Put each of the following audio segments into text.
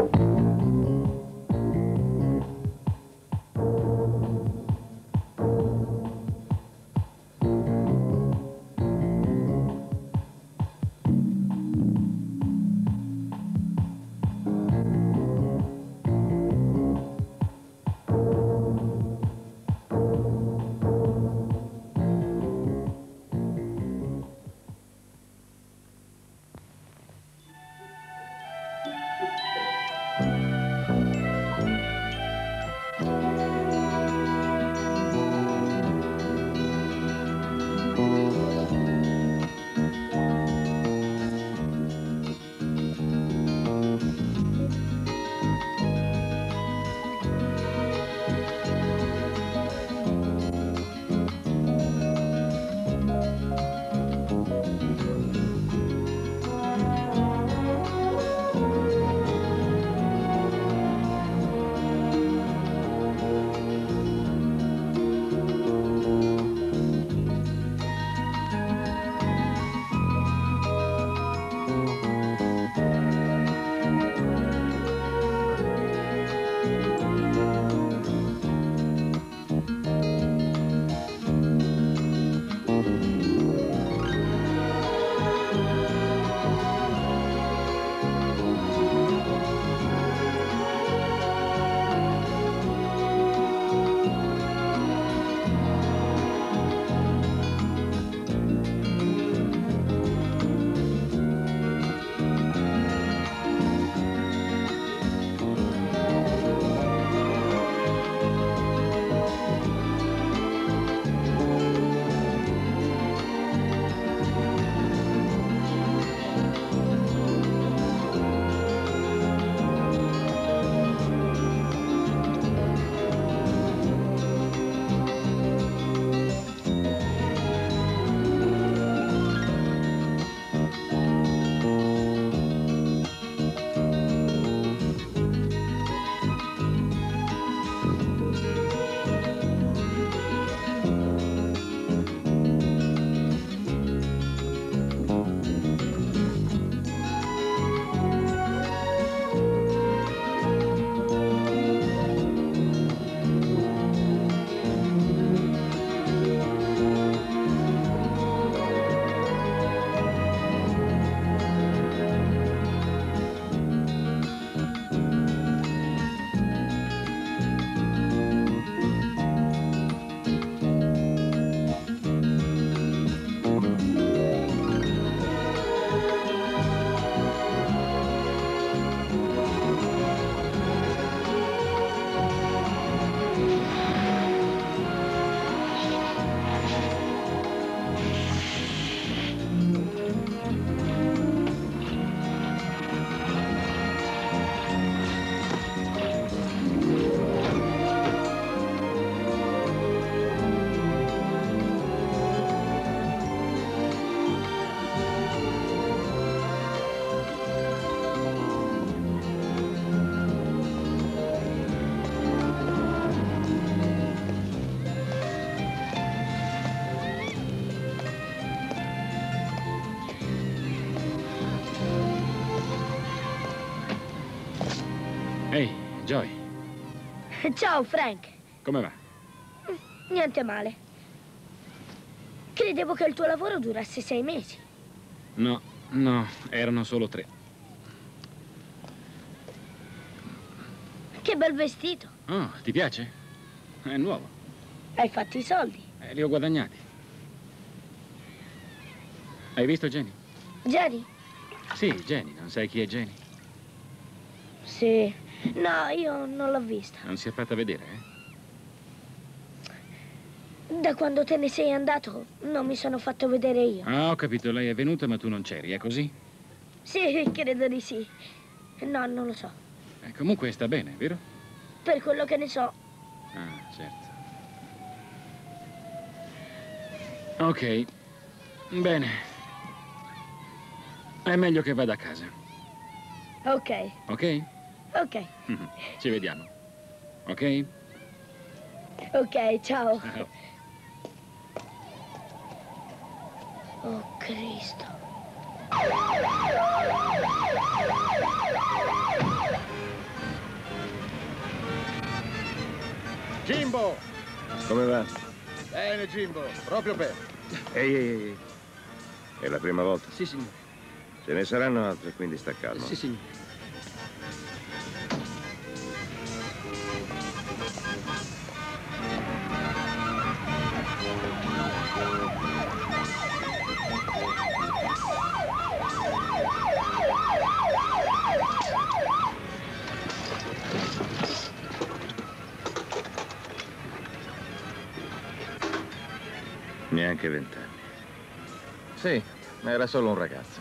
Ehi, Joy. Ciao, Frank. Come va? Niente male. Credevo che il tuo lavoro durasse 6 mesi. No, no, erano solo 3. Che bel vestito. Oh, ti piace? È nuovo. Hai fatto i soldi. Li ho guadagnati. Hai visto Jenny? Jenny? Sì, Jenny. Non sai chi è Jenny? Sì. No, io non l'ho vista. Non si è fatta vedere, Da quando te ne sei andato, non mi sono fatto vedere io. Ah, ho capito. Lei è venuta, ma tu non c'eri, è così? Sì, credo di sì. No, non lo so. Comunque sta bene, vero? Per quello che ne so. Ah, certo. Ok. Bene. È meglio che vada a casa. Ok. Ok? Ok. Ci vediamo. Ok? Ok, ciao. Ciao. Oh, Cristo. Jimbo! Come va? Bene, Jimbo, proprio bene. Ehi. È la prima volta? Sì, signore. Ce ne saranno altre, quindi sta calmo. Sì, signore. Neanche 20 anni. Sì, era solo un ragazzo.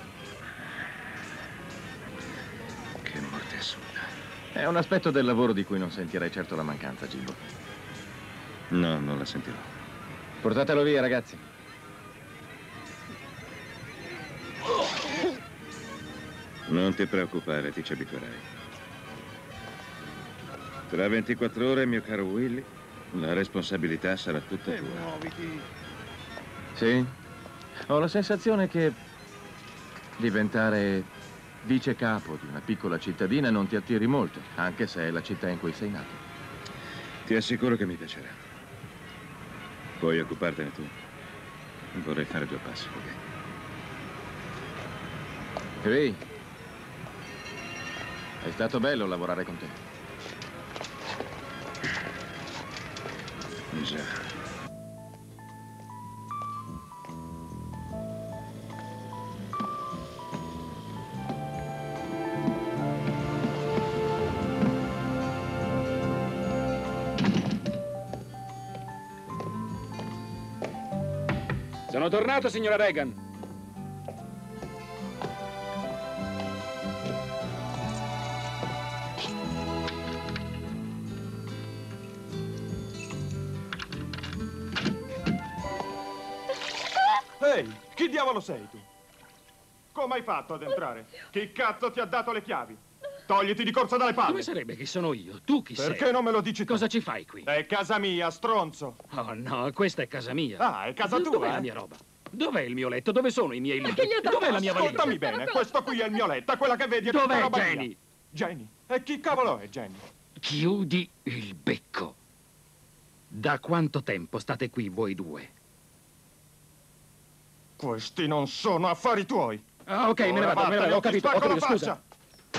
Che morte assurda. È un aspetto del lavoro di cui non sentirai certo la mancanza, Jimbo. No, non la sentirò. Portatelo via, ragazzi. Non ti preoccupare, ti ci abituerai. Tra 24 ore, mio caro Willy, la responsabilità sarà tutta tua. Muoviti. Sì? Ho la sensazione che diventare vice capo di una piccola cittadina non ti attiri molto, anche se è la città in cui sei nato. Ti assicuro che mi piacerà. Puoi occupartene tu. Vorrei fare 2 passi, ok? Ehi, è stato bello lavorare con te. Già. Sono tornato, signora Reagan. Ehi, chi diavolo sei tu? Come hai fatto ad entrare? Chi cazzo ti ha dato le chiavi? Togliti di corsa dalle palle! Come sarebbe chi sono io? Tu chi sei? Perché non me lo dici tu? Cosa ci fai qui? È casa mia, stronzo! Oh no, questa è casa mia. Ah, è casa tua, Dov'è la mia roba? Dov'è il mio letto? Dove sono i miei libri? Dov'è la mia valigia? Ascoltami bene, questo qui è il mio letto, quella che vedi è tutta Dov'è roba mia. Jenny? Jenny? E chi cavolo è Jenny? Chiudi il becco. Da quanto tempo state qui voi due? Questi non sono affari tuoi! Ah, ok, me ne Ora vado, vattene, ho ti capito, spacco la scusa. faccia!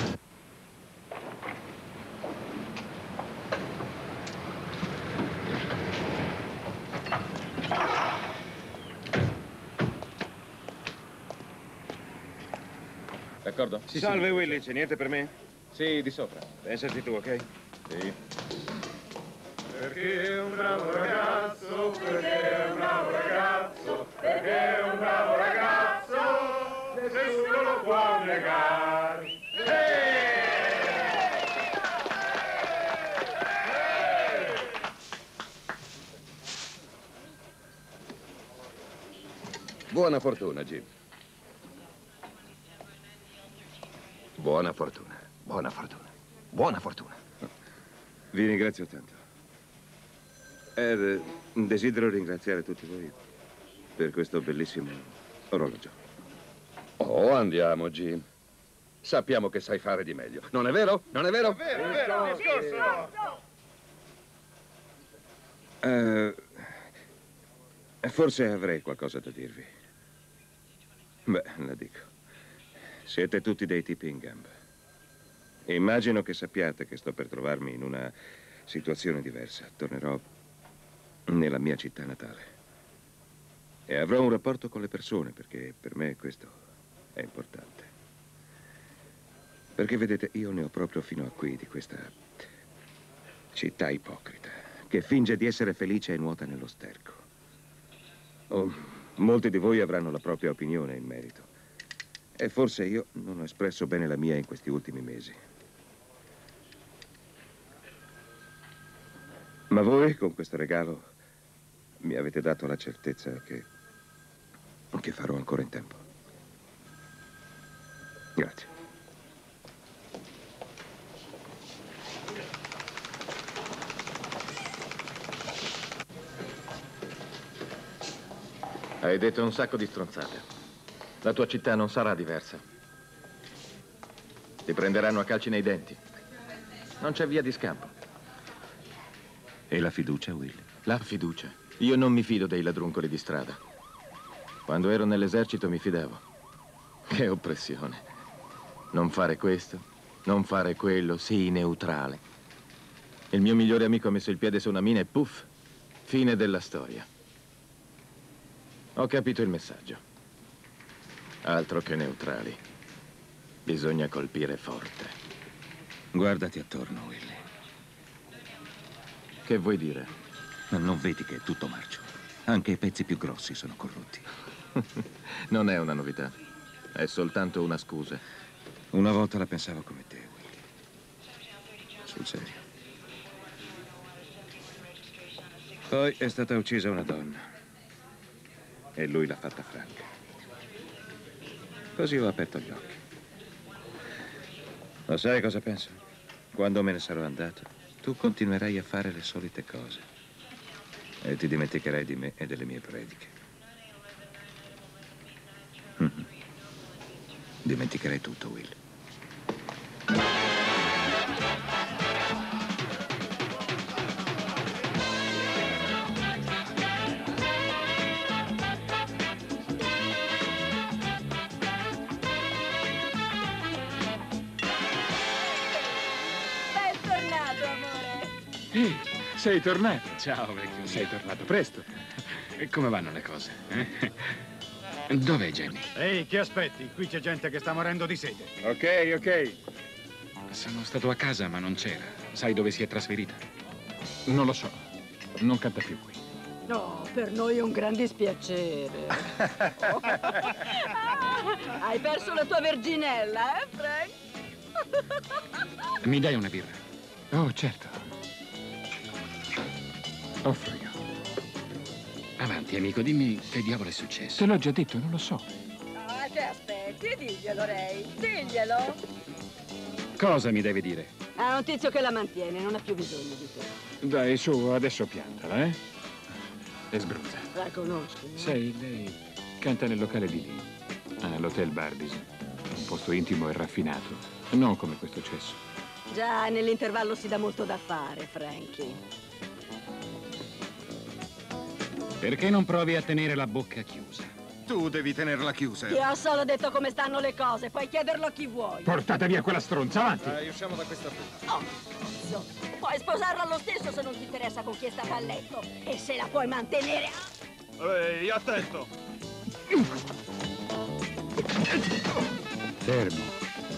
D'accordo? Salve, Willy, c'è niente per me? Sì, di sopra. Pensaci tu, ok? Sì. Perché è un bravo ragazzo, perché è un bravo ragazzo, perché è un bravo ragazzo, nessuno lo può negare. Buona fortuna, Jim. Buona fortuna, buona fortuna, buona fortuna. Vi ringrazio tanto. Desidero ringraziare tutti voi per questo bellissimo orologio. Oh, andiamo, Jim. Sappiamo che sai fare di meglio. Non è vero? Non è vero? Vero, Forse avrei qualcosa da dirvi. Beh, la dico. Siete tutti dei tipi in gamba. Immagino che sappiate che sto per trovarmi in una situazione diversa. Tornerò nella mia città natale. E avrò un rapporto con le persone, perché per me questo è importante. Perché vedete, io ne ho proprio fino a qui di questa città ipocrita, che finge di essere felice e nuota nello sterco. Oh, molti di voi avranno la propria opinione in merito. E forse io non ho espresso bene la mia in questi ultimi mesi. Ma voi, con questo regalo, mi avete dato la certezza che farò ancora in tempo. Grazie. Hai detto un sacco di stronzate. La tua città non sarà diversa. Ti prenderanno a calci nei denti. Non c'è via di scampo. E la fiducia, Will? La fiducia. Io non mi fido dei ladruncoli di strada. Quando ero nell'esercito mi fidavo. Che oppressione. Non fare questo, non fare quello, sii neutrale. Il mio migliore amico ha messo il piede su una mina e puff, fine della storia. Ho capito il messaggio. Altro che neutrali. Bisogna colpire forte. Guardati attorno, Will. Che vuoi dire? Ma non vedi che è tutto marcio? Anche i pezzi più grossi sono corrotti. Non è una novità. È soltanto una scusa. Una volta la pensavo come te, Will. Sul serio. Poi è stata uccisa una donna. E lui l'ha fatta franca. Così ho aperto gli occhi. Lo sai cosa penso? Quando me ne sarò andato, tu continuerai a fare le solite cose. E ti dimenticherai di me e delle mie prediche. Dimenticherai tutto, Will. Bentornato, amore. Ehi, sei tornato. Ciao, vecchio, sei tornato presto. E come vanno le cose? Dov'è Jenny? Ehi, che aspetti? Qui c'è gente che sta morendo di sete. Ok, ok. Sono stato a casa, ma non c'era. Sai dove si è trasferita? Non lo so. Non canta più qui. No, per noi è un gran dispiacere. Hai perso la tua verginella, Frank? Mi dai una birra? Oh, certo. Offro io. Avanti, amico, dimmi che diavolo è successo. Te l'ho già detto, non lo so. Ah, che aspetti? Diglielo, Ray. Diglielo. Cosa mi deve dire? Ha un tizio che la mantiene, non ha più bisogno di te. Dai, su, adesso piantala, eh? E sbruzza. La conosco. Sai, lei canta nel locale di lì, all'Hotel Barbizon. Un posto intimo e raffinato, non come questo cesso. Già, nell'intervallo si dà molto da fare, Frankie. Perché non provi a tenere la bocca chiusa? Tu devi tenerla chiusa. Ti ho solo detto come stanno le cose, puoi chiederlo a chi vuoi. Portate via quella stronza, avanti! Dai, usciamo da questa fuga. Oh, cazzo. Puoi sposarla lo stesso se non ti interessa con chi è stata a letto. E se la puoi mantenere... Ehi, attento! Fermo.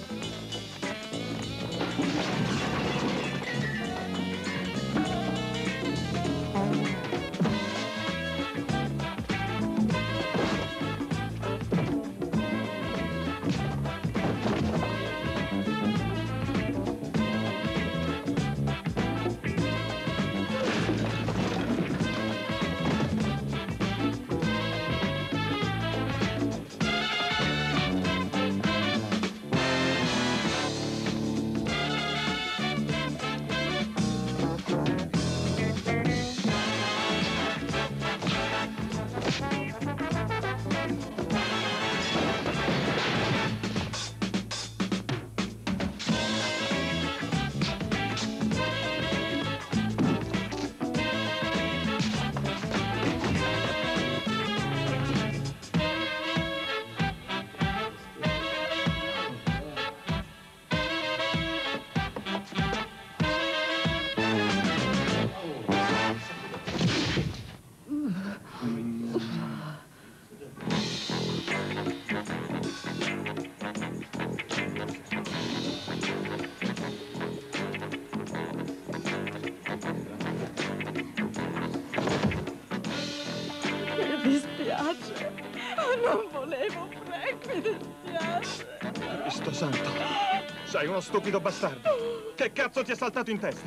Mi dispiace. Non volevo, Frank, mi dispiace. Cristo santo! Sei uno stupido bastardo! Che cazzo ti è saltato in testa?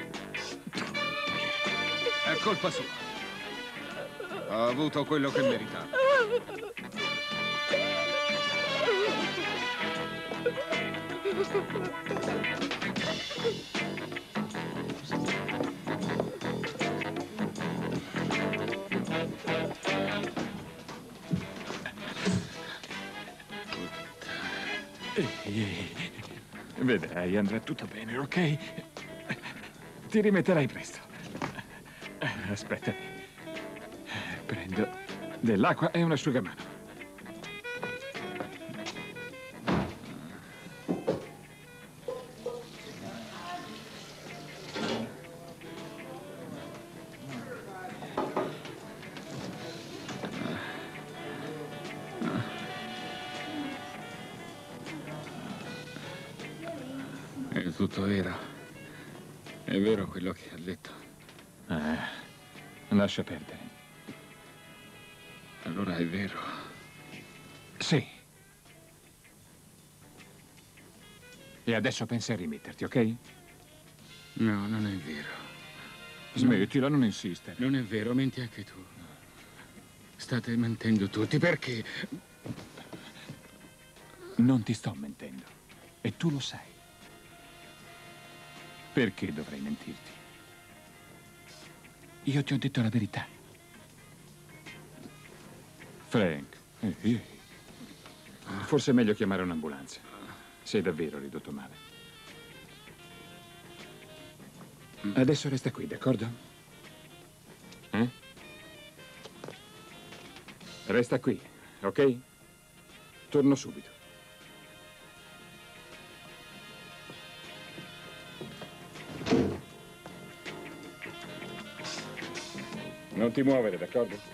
È colpa sua. Ho avuto quello che meritavo. Vedrai, andrà tutto bene, ok? Ti rimetterai presto. Aspettami. Prendo dell'acqua e un asciugamano. È tutto vero. È vero quello che ha detto. Lascia perdere. Allora è vero. Sì. E adesso pensa a rimetterti, ok? No, non è vero. Smettila, non insistere. Non è vero, menti anche tu. State mentendo tutti, perché? Non ti sto mentendo. E tu lo sai. Perché dovrei mentirti? Io ti ho detto la verità. Frank, forse è meglio chiamare un'ambulanza. Sei davvero ridotto male. Adesso resta qui, d'accordo? Resta qui, ok? Torno subito. Non ti muovere, d'accordo?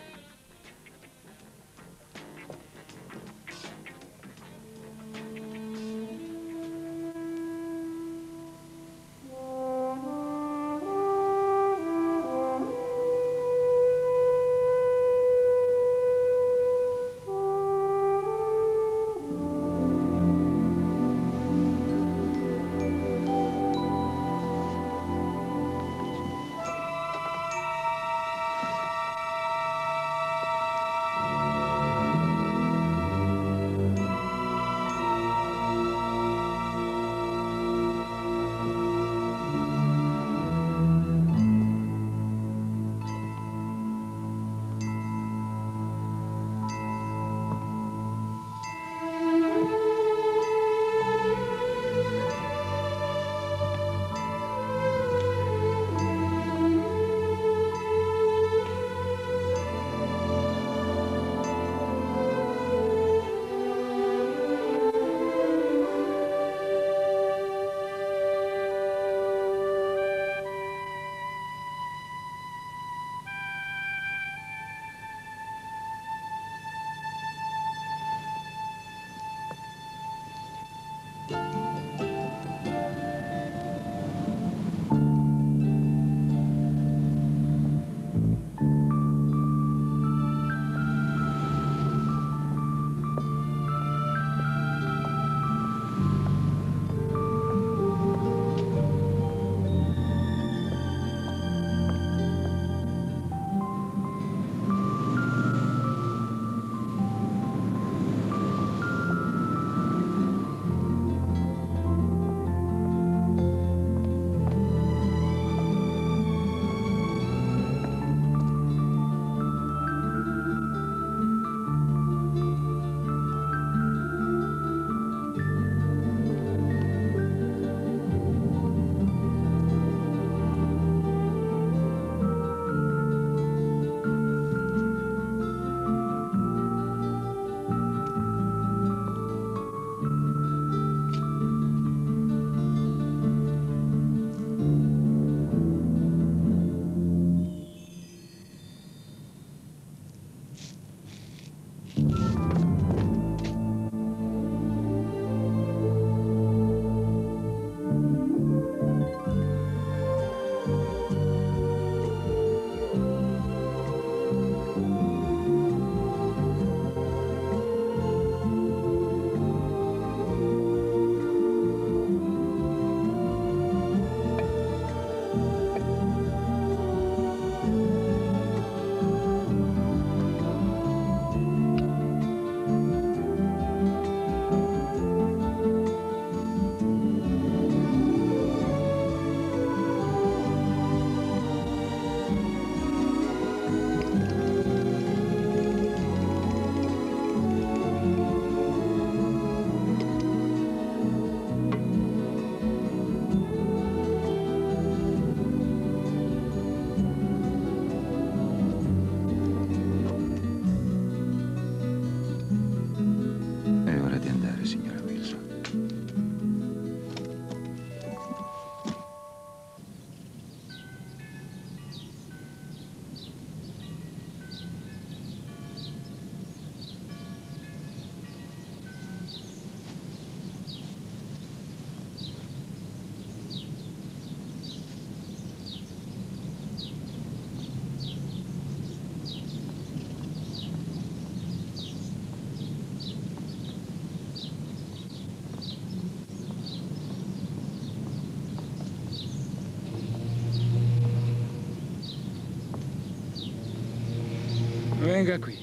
Venga qui.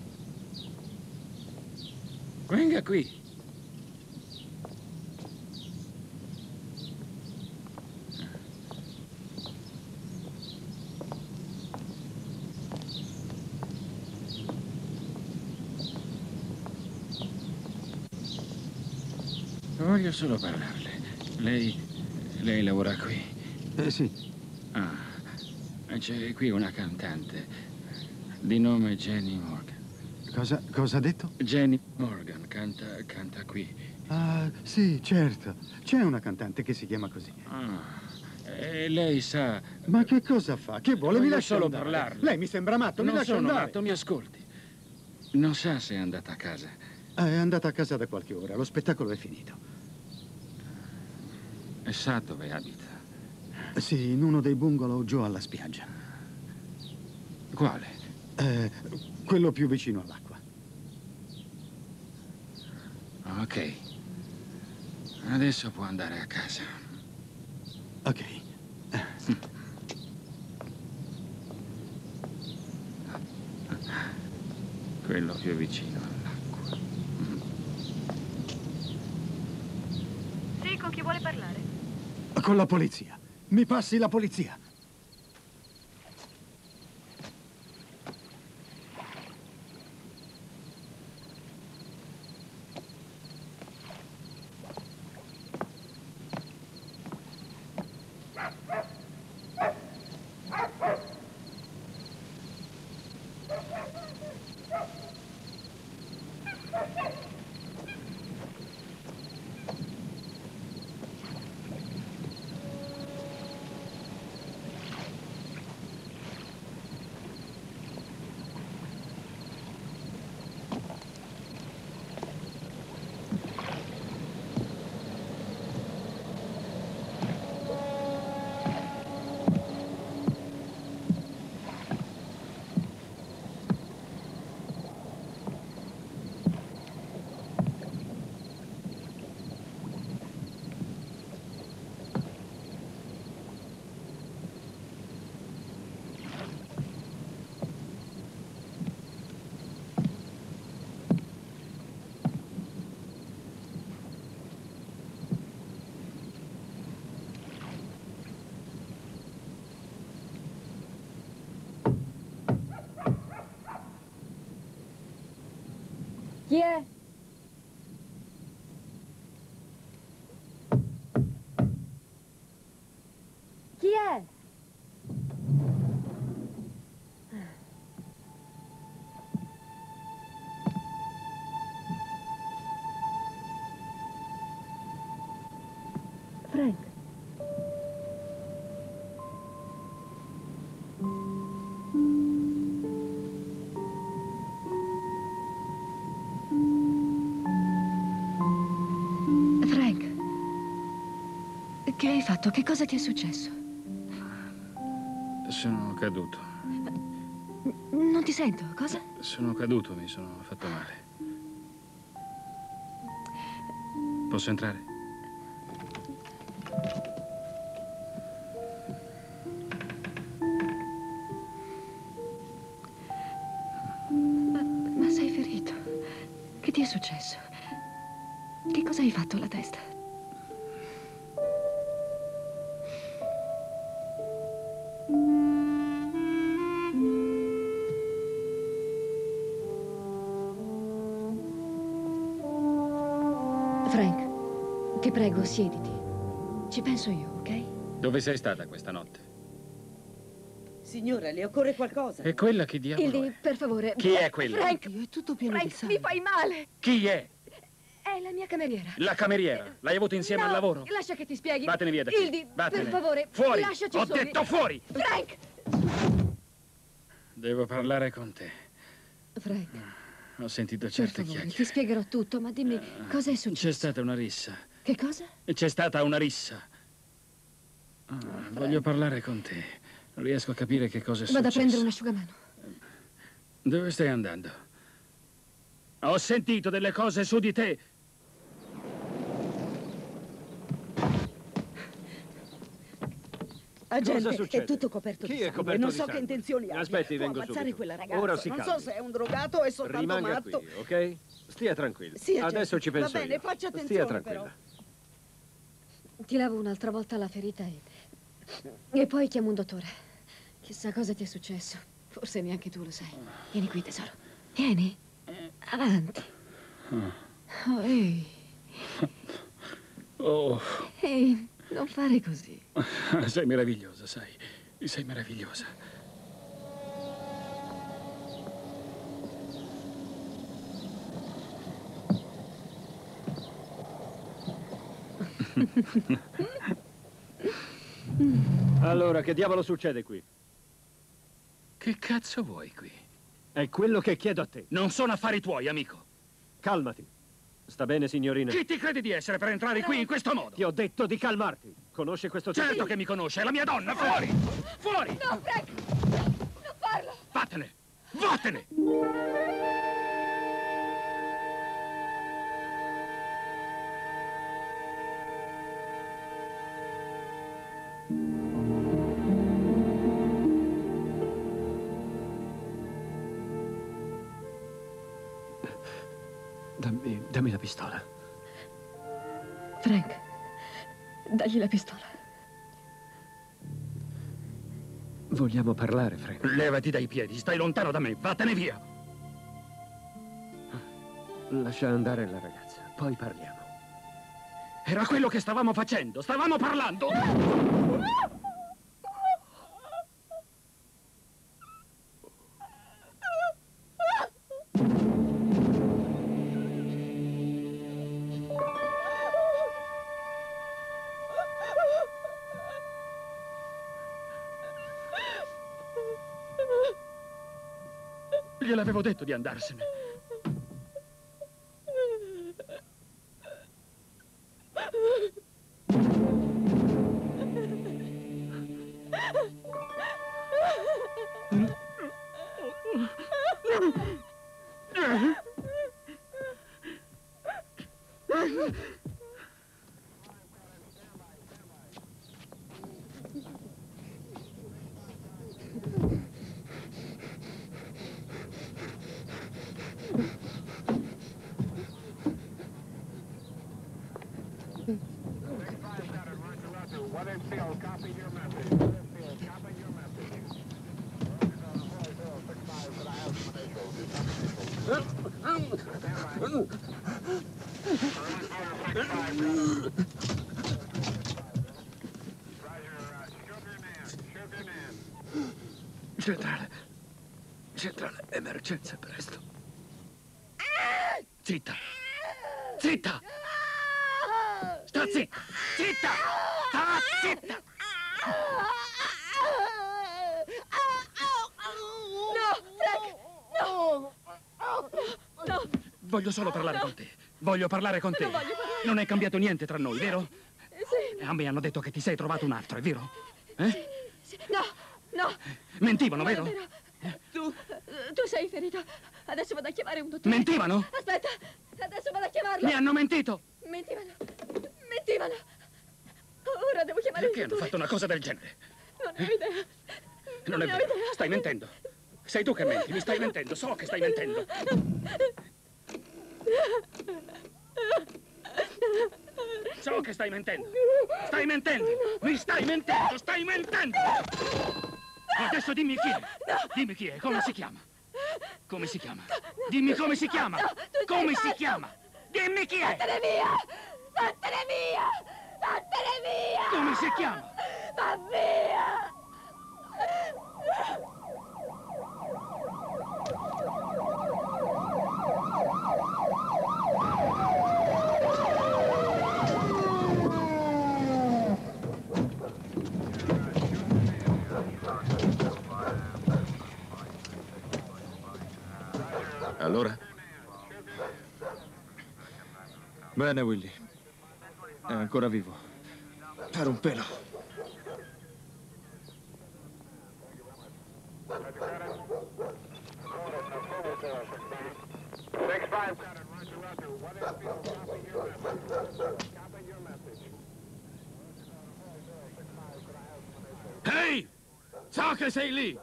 Venga qui. Voglio solo parlarle. Lei lavora qui? Sì. Ah, c'è qui una cantante di nome Jenny Morgan. Cosa ha detto? Jenny Morgan canta qui. Ah, sì, certo. C'è una cantante che si chiama così. Ah, e lei sa... Ma che cosa fa? Che vuole? Mi Voglio lascia solo andare. parlarle. Lei mi sembra matto, mi Non lascia sono andare. matto, mi ascolti. Non sa se è andata a casa. È andata a casa da qualche ora, lo spettacolo è finito. E sa dove abita? Sì, in uno dei bungalow giù alla spiaggia. Quale? Quello più vicino all'acqua. Ok. Adesso può andare a casa. Ok. Quello più vicino all'acqua. Sì, con chi vuole parlare? Con la polizia. Mi passi la polizia. Chi è? Chi è? Frank. Che hai fatto? Che cosa ti è successo? Sono caduto. Non ti sento. Cosa? Sono caduto, mi sono fatto male. Posso entrare? Ma sei ferito. Che ti è successo? Che cosa hai fatto alla testa? Frank, ti prego, siediti. Ci penso io, ok? Dove sei stata questa notte? Signora, le occorre qualcosa? E quella che diavolo Ildi, è? per favore. Chi è quella? Frank, è tutto pieno di sangue. Mi fai male! Chi è? È la mia cameriera. La cameriera. L'hai avuta insieme No, al lavoro? Lascia che ti spieghi. Vattene via da qui. Ildi, Vattene. per favore, Fuori! lasciaci Ho soli. detto fuori! Frank! Devo parlare con te. Frank, Ho sentito per certe favore, chiacchiere. ti spiegherò tutto, ma dimmi, cosa è successo? C'è stata una rissa. Che cosa? C'è stata una rissa. Voglio parlare con te. Non riesco a capire che cosa è successo. Vado a prendere un asciugamano. Dove stai andando? Ho sentito delle cose su di te. Agente, succede? è tutto coperto Chi di è sangue. coperto Non di so sangue? che intenzioni ha. Aspetti, Può vengo ammazzare subito. quella ragazza. Ora si non calmi. so se è un drogato o è soltanto Rimanga matto. qui, ok? Stia tranquilla. Sì, agente. Adesso ci penso Va bene, io. faccia Stia attenzione, tranquilla. Ti lavo un'altra volta la ferita e poi chiamo un dottore. Chissà cosa ti è successo. Forse neanche tu lo sai. Vieni qui, tesoro. Vieni. Avanti. Oh, ehi. Oh, Ehi, non fare così. sei meravigliosa, sai. Sei meravigliosa. Allora, che diavolo succede qui? Che cazzo vuoi qui? È quello che chiedo a te. Non sono affari tuoi, amico. Calmati. Sta bene, signorina? Chi ti credi di essere per entrare qui in questo modo? Ti ho detto di calmarti. Conosci questo tipo? Certo che mi conosce, è la mia donna, fuori! Fuori! No, Frank! Non farlo! Vattene! Vattene! Dammi la pistola. Frank, dagli la pistola. Vogliamo parlare, Frank. Levati dai piedi, stai lontano da me, vattene via! Lascia andare la ragazza, poi parliamo. Era quello che stavamo facendo, stavamo parlando! Gliel'avevo detto di andarsene. Centrale, emergenza, presto. Zitta! Zitta! Sta zitta! Zitta! Sta zitta! No, Frank! No! No! Voglio solo parlare con te. Voglio parlare con te. Non voglio parlare. Non è cambiato niente tra noi, vero? Sì. A me hanno detto che ti sei trovato un altro, è vero? Eh? Sì. No, no. Mentivano, Non è vero? Tu sei ferito. Adesso vado a chiamare un dottore. Mentivano? Aspetta, adesso vado a chiamarlo. Mi hanno mentito! Mentivano. Mentivano. Ora devo chiamare Perché il hanno dottore. fatto una cosa del genere? Non ne ho idea. Non è ne ho vero, idea. stai mentendo. Sei tu che menti, mi stai mentendo, so che stai mentendo. So che stai mentendo. Stai mentendo. Mi stai mentendo, stai mentendo. Adesso dimmi chi è. Dimmi chi è, come si chiama. Come si chiama? Dimmi come si chiama. Come si chiama? Dimmi chi è. Vattene via! Vattene via! Vattene via! Come si chiama? Va via! Allora? Bene, Willy. È ancora vivo. Per un pelo. So che sei lì!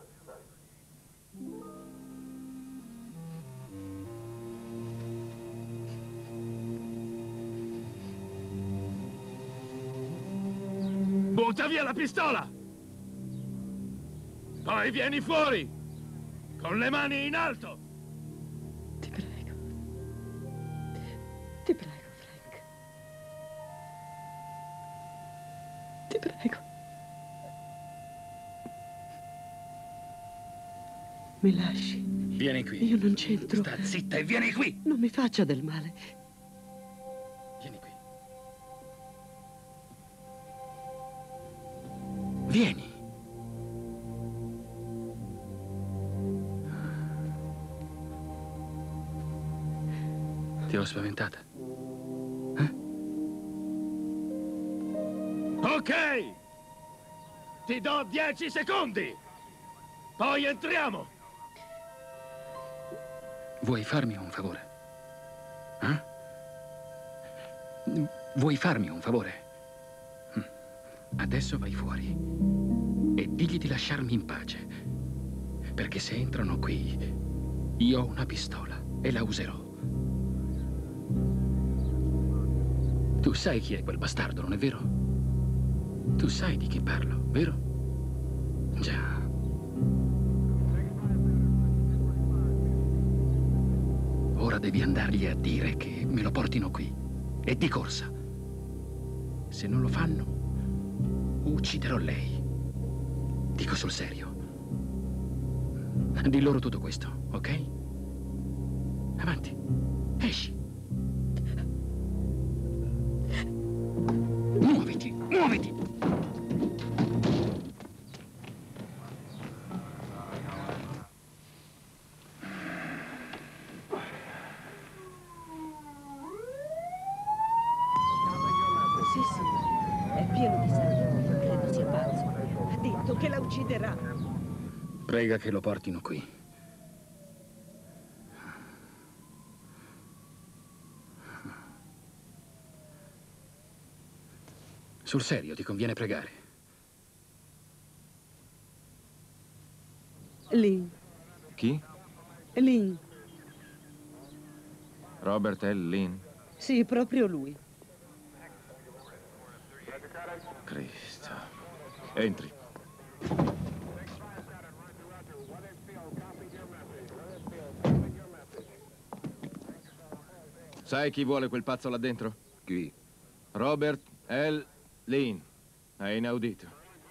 Butta via la pistola! Poi vieni fuori! Con le mani in alto! Ti prego. Ti prego, Frank. Ti prego. Mi lasci? Vieni qui. Io non c'entro. Sta zitta e vieni qui! Non mi faccia del male. Vieni qui. Vieni. Ti ho spaventata. Ok! Ti do 10 secondi! Poi entriamo! Vuoi farmi un favore? Vuoi farmi un favore? Adesso vai fuori e digli di lasciarmi in pace. Perché se entrano qui, io ho una pistola e la userò. Tu sai chi è quel bastardo, non è vero? Tu sai di chi parlo, vero? Già. Ora devi andargli a dire che me lo portino qui. E di corsa. Se non lo fanno, ucciderò lei. Dico sul serio. Di loro tutto questo, ok? Avanti. Esci. Muoviti, muoviti! Sì, è pieno di sangue. Credo sia pazzo. Ha detto che la ucciderà. Prega che lo portino qui. Sul serio, ti conviene pregare. Lynn. Chi? Lynn. Robert L. Lynn? Sì, proprio lui. Cristo. Entri. Sai chi vuole quel pazzo là dentro? Chi? Robert L. Lynn. È inaudito.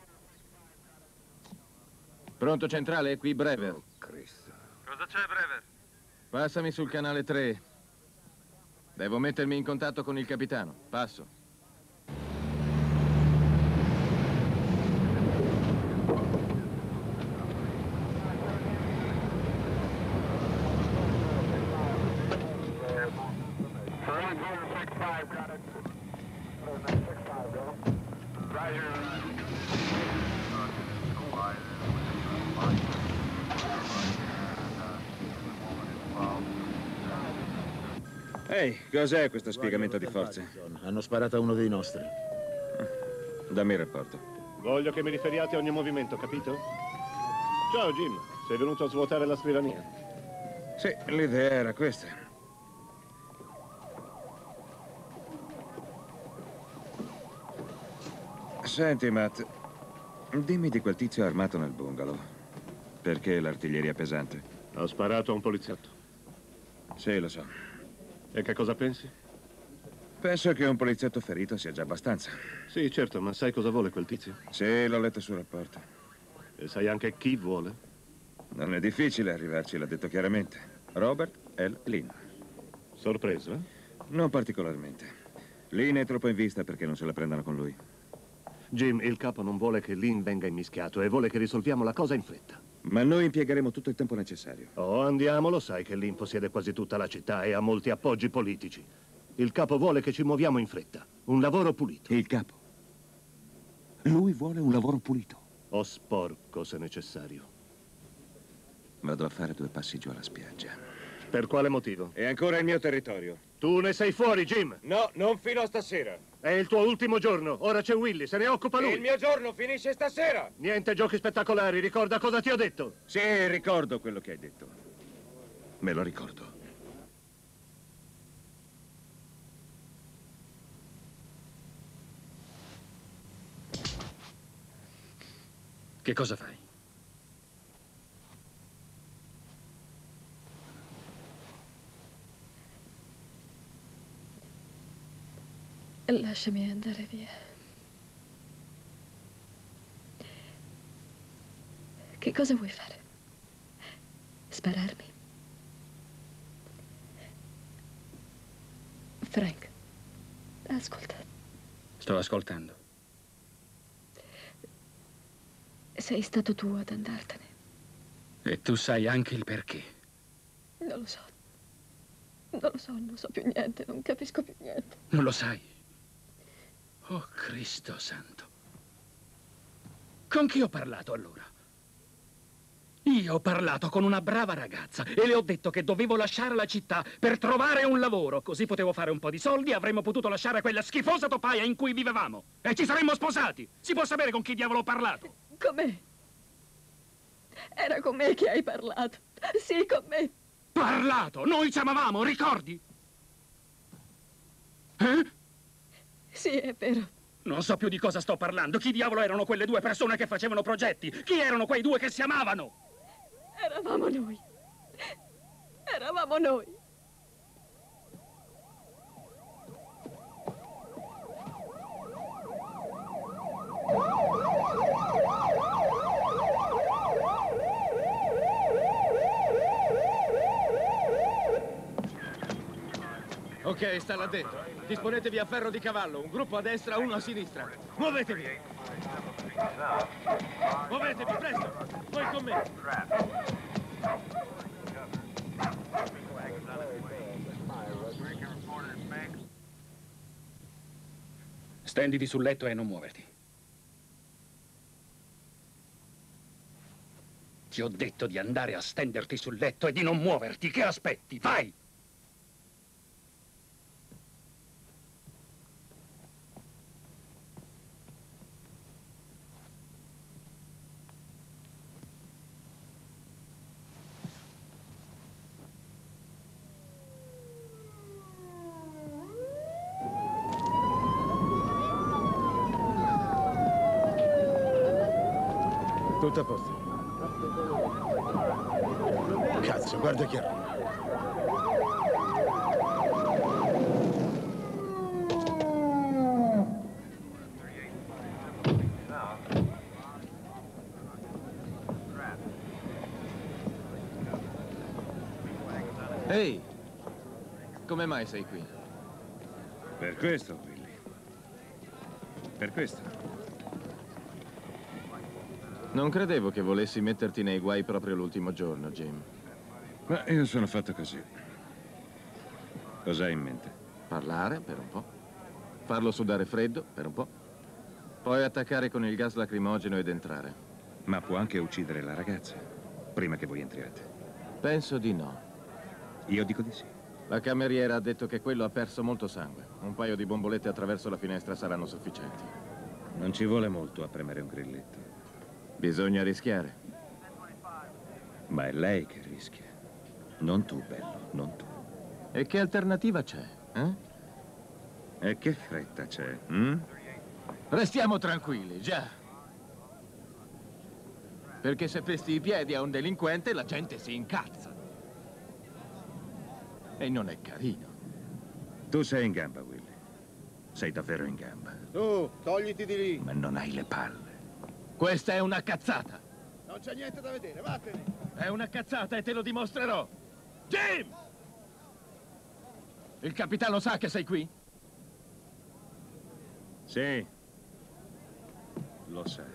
Pronto centrale? È qui Brever. Oh, Cristo. Cosa c'è, Brever? Passami sul canale 3. Devo mettermi in contatto con il capitano. Passo. Ehi, cos'è questo spiegamento di forze? Hanno sparato a uno dei nostri. Dammi il rapporto. Voglio che mi riferiate a ogni movimento, capito? Ciao, Jim. Sei venuto a svuotare la scrivania? Sì, l'idea era questa. Senti, Matt, dimmi di quel tizio armato nel bungalow. Perché l'artiglieria pesante? Ho sparato a un poliziotto. Sì, lo so. E che cosa pensi? Penso che un poliziotto ferito sia già abbastanza. Sì, certo, ma sai cosa vuole quel tizio? Sì, l'ho letto sul rapporto. E sai anche chi vuole? Non è difficile arrivarci, l'ha detto chiaramente. Robert L. Lynn. Sorpreso, eh? Non particolarmente. Lynn è troppo in vista perché non se la prendano con lui. Jim, il capo non vuole che Lynn venga immischiato e vuole che risolviamo la cosa in fretta. Ma noi impiegheremo tutto il tempo necessario. Oh, andiamo, lo sai che Lynn possiede quasi tutta la città e ha molti appoggi politici. Il capo vuole che ci muoviamo in fretta. Un lavoro pulito. Il capo? Lui vuole un lavoro pulito. O sporco, se necessario. Vado a fare 2 passi giù alla spiaggia. Per quale motivo? È ancora il mio territorio. Tu ne sei fuori, Jim! No, non fino a stasera. È il tuo ultimo giorno. Ora c'è Willy, se ne occupa lui. Il mio giorno finisce stasera. Niente giochi spettacolari, ricorda cosa ti ho detto. Sì, ricordo quello che hai detto. Me lo ricordo. Che cosa fai? Lasciami andare via. Che cosa vuoi fare? Spararmi? Frank, ascolta. Sto ascoltando. Sei stato tu ad andartene. E tu sai anche il perché. Non lo so. Non so più niente, non capisco più niente. Non lo sai? Oh, Cristo santo. Con chi ho parlato allora? Io ho parlato con una brava ragazza e le ho detto che dovevo lasciare la città per trovare un lavoro. Così potevo fare un po' di soldi e avremmo potuto lasciare quella schifosa topaia in cui vivevamo. E ci saremmo sposati. Si può sapere con chi diavolo ho parlato? Con me? Era con me che hai parlato. Sì, con me. Parlato? Noi ci amavamo, ricordi? Eh? Sì, è vero. Non so più di cosa sto parlando. Chi diavolo erano quelle due persone che facevano progetti? Chi erano quei due che si amavano? Eravamo noi. Eravamo noi. Ok, sta là dentro. Disponetevi a ferro di cavallo. Un gruppo a destra, uno a sinistra. Muovetevi! Muovetevi, presto! Voi con me! Stenditi sul letto e non muoverti. Ti ho detto di andare a stenderti sul letto e di non muoverti. Che aspetti? Vai! Tutto a posto. Cazzo, guarda chi arriva. Ehi, come mai sei qui? Per questo, Willy. Per questo. Non credevo che volessi metterti nei guai proprio l'ultimo giorno, Jim. Ma io sono fatto così. Cos'hai in mente? Parlare per un po', farlo sudare freddo per un po', poi attaccare con il gas lacrimogeno ed entrare. Ma può anche uccidere la ragazza, prima che voi entriate. Penso di no. Io dico di sì. La cameriera ha detto che quello ha perso molto sangue. Un paio di bombolette attraverso la finestra saranno sufficienti. Non ci vuole molto a premere un grilletto. Bisogna rischiare. Ma è lei che rischia. Non tu, bello, non tu. E che alternativa c'è, eh? E che fretta c'è, hm? Restiamo tranquilli, già. Perché se pesti i piedi a un delinquente, la gente si incazza. E non è carino. Tu sei in gamba, Willy. Sei davvero in gamba. Tu, togliti di lì. Ma non hai le palle. Questa è una cazzata. Non c'è niente da vedere, vattene. È una cazzata e te lo dimostrerò. Jim! Il capitano sa che sei qui? Sì. Lo sa.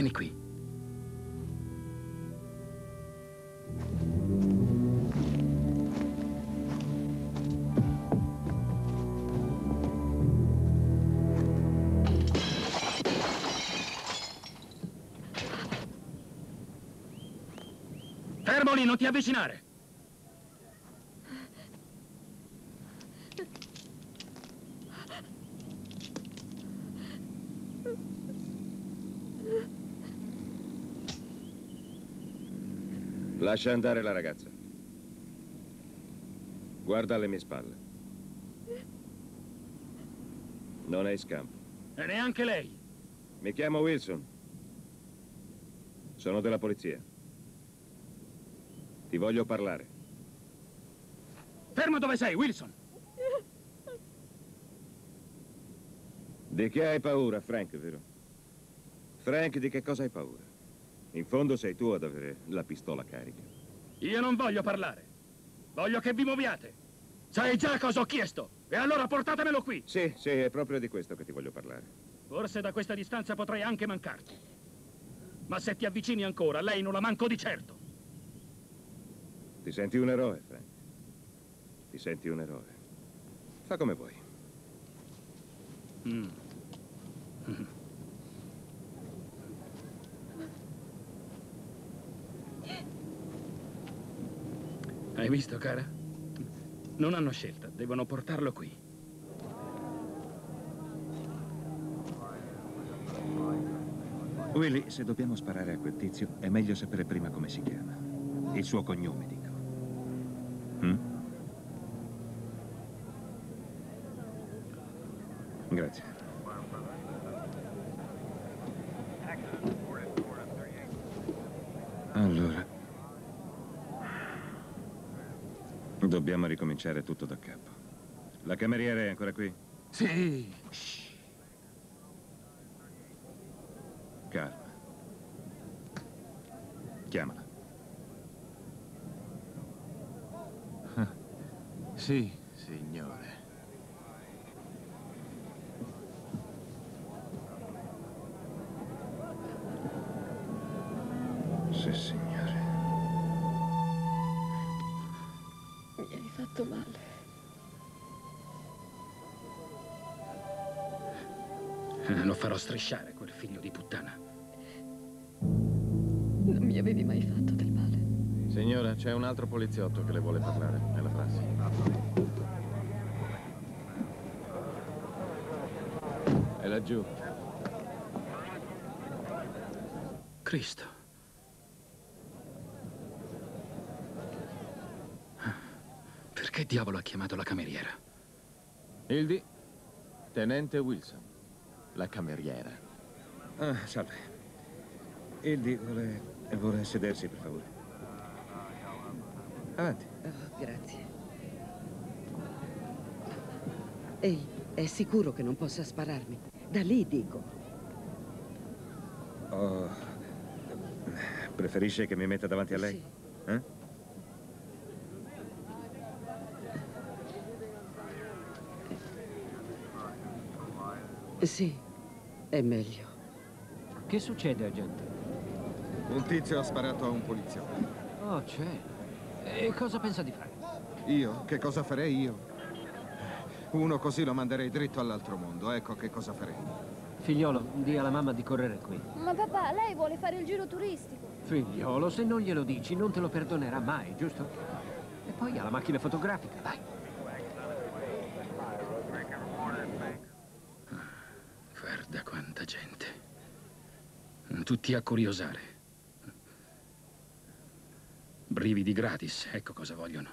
Vieni qui. Fermo lì, non ti avvicinare! Lascia andare la ragazza. Guarda alle mie spalle. Non hai scampo. E neanche lei. Mi chiamo Wilson. Sono della polizia. Ti voglio parlare. Fermo dove sei, Wilson! Di che hai paura, Frank, vero? Frank, di che cosa hai paura? In fondo sei tu ad avere la pistola carica. Io non voglio parlare. Voglio che vi muoviate. Sai già cosa ho chiesto. E allora portatemelo qui. Sì, è proprio di questo che ti voglio parlare. Forse da questa distanza potrei anche mancarti. Ma se ti avvicini ancora, lei non la manco di certo. Ti senti un eroe, Frank? Ti senti un eroe? Fa come vuoi. Hai visto, cara? Non hanno scelta, devono portarlo qui. Willy, se dobbiamo sparare a quel tizio, è meglio sapere prima come si chiama. Il suo cognome, dico. Grazie. Allora, dobbiamo ricominciare tutto da capo. La cameriera è ancora qui? Sì. Calma. Chiamala. Sì, signore. Sì, signore. Mi hai fatto male. Lo farò strisciare, quel figlio di puttana. Non mi avevi mai fatto del male. Signora, c'è un altro poliziotto che le vuole parlare. Nella prassi. È laggiù. Cristo. Perché diavolo ha chiamato la cameriera? Hildy, tenente Wilson, la cameriera. Ah, salve. Hildy vuole sedersi, per favore. Avanti. Oh, grazie. Ehi, è sicuro che non possa spararmi? Da lì, dico. Oh, preferisce che mi metta davanti a lei? Sì. Sì, è meglio. Che succede, agente? Un tizio ha sparato a un poliziotto. Oh, cielo. E cosa pensa di fare? Io? Che cosa farei io? Uno così lo manderei dritto all'altro mondo. Ecco che cosa farei. Figliolo, di alla mamma di correre qui. Ma papà, lei vuole fare il giro turistico. Figliolo, se non glielo dici, non te lo perdonerà mai, giusto? E poi ha la macchina fotografica, dai. Guarda quanta gente. Tutti a curiosare. Brividi gratis, ecco cosa vogliono.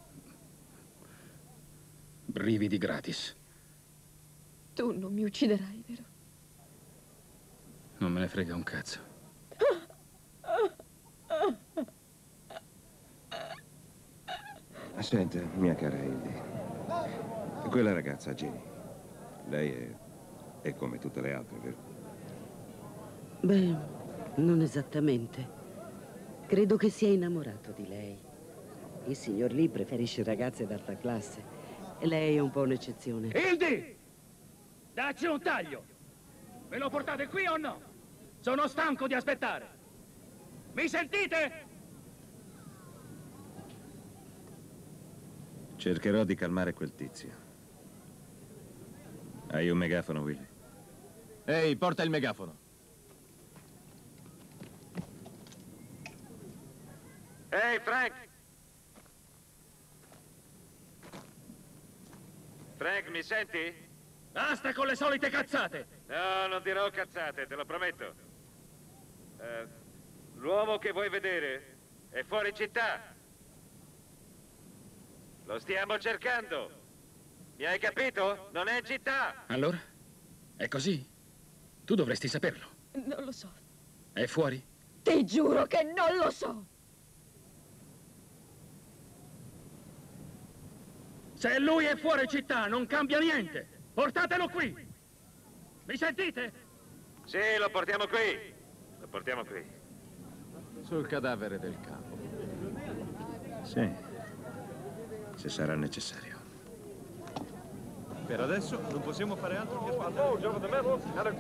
Brividi gratis. Tu non mi ucciderai, vero? Non me ne frega un cazzo. Senta, mia cara Hildy. Quella ragazza, Jenny, lei è come tutte le altre, vero? Beh, non esattamente. Credo che sia innamorato di lei. Il signor Lee preferisce ragazze d'alta classe. E lei è un po' un'eccezione. Hildy! Dacci un taglio! Ve lo portate qui o no? Sono stanco di aspettare. Mi sentite? Cercherò di calmare quel tizio. Hai un megafono, Willy? Ehi, porta il megafono. Ehi, Frank! Frank, mi senti? Basta con le solite cazzate! No, non dirò cazzate, te lo prometto. L'uomo che vuoi vedere è fuori città. Lo stiamo cercando. Mi hai capito? Non è in città. Allora? È così? Tu dovresti saperlo. Non lo so. È fuori? Ti giuro che non lo so. Se lui è fuori città, non cambia niente. Portatelo qui. Mi sentite? Sì, lo portiamo qui. Lo portiamo qui. Sul cadavere del capo. Sì. Se sarà necessario. Per adesso non possiamo fare altro che aspettare.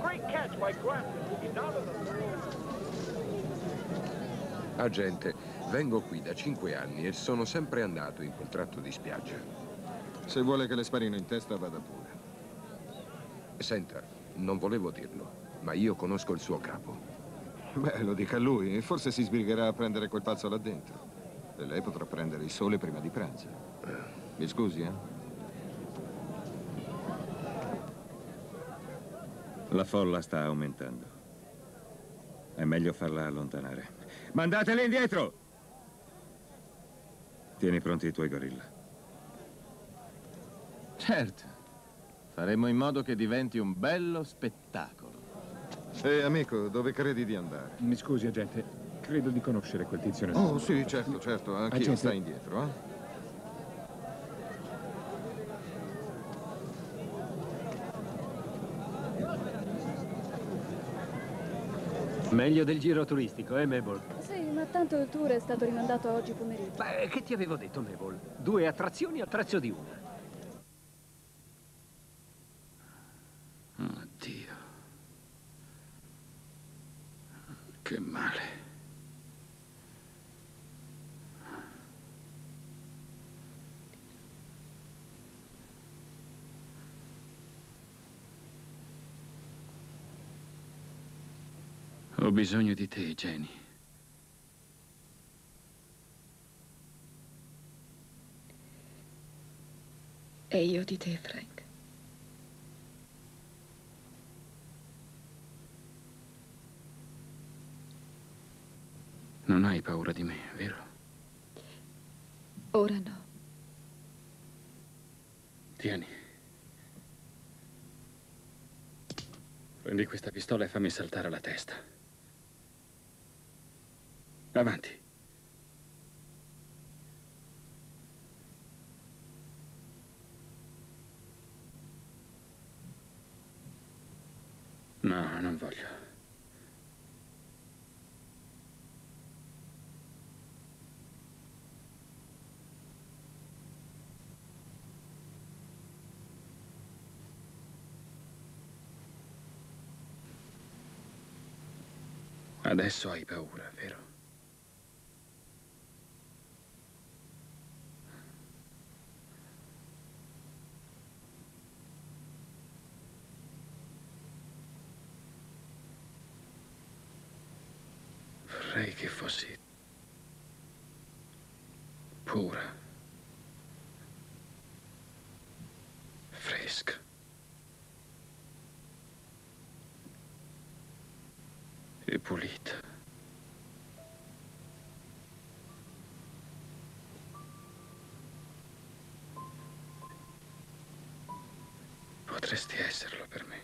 Agente, vengo qui da 5 anni e sono sempre andato in quel tratto di spiaggia. Se vuole che le sparino in testa, vada pure. Senta, non volevo dirlo, ma io conosco il suo capo. Beh, lo dica a lui. Forse si sbrigherà a prendere quel pazzo là dentro. E lei potrà prendere il sole prima di pranzo. Mi scusi, eh? La folla sta aumentando. È meglio farla allontanare. Mandateli indietro! Tieni pronti i tuoi gorilla. Certo. Faremo in modo che diventi un bello spettacolo. Amico, dove credi di andare? Mi scusi, agente. Credo di conoscere quel tizio nel Oh, sì, certo, certo. Anch'io Agente. sta indietro, eh? Meglio del giro turistico, Mabel? Sì, ma tanto il tour è stato rimandato a oggi pomeriggio. Beh, che ti avevo detto, Mabel? 2 attrazioni al prezzo di una. Oddio. Che male. Ho bisogno di te, Jenny. E io di te, Frank. Non hai paura di me, vero? Ora no. Tieni. Prendi questa pistola e fammi saltare la testa. Avanti. No, non voglio. Adesso hai paura, vero? Vorrei che fossi pura, fresca. E pulita. Potresti esserlo per me.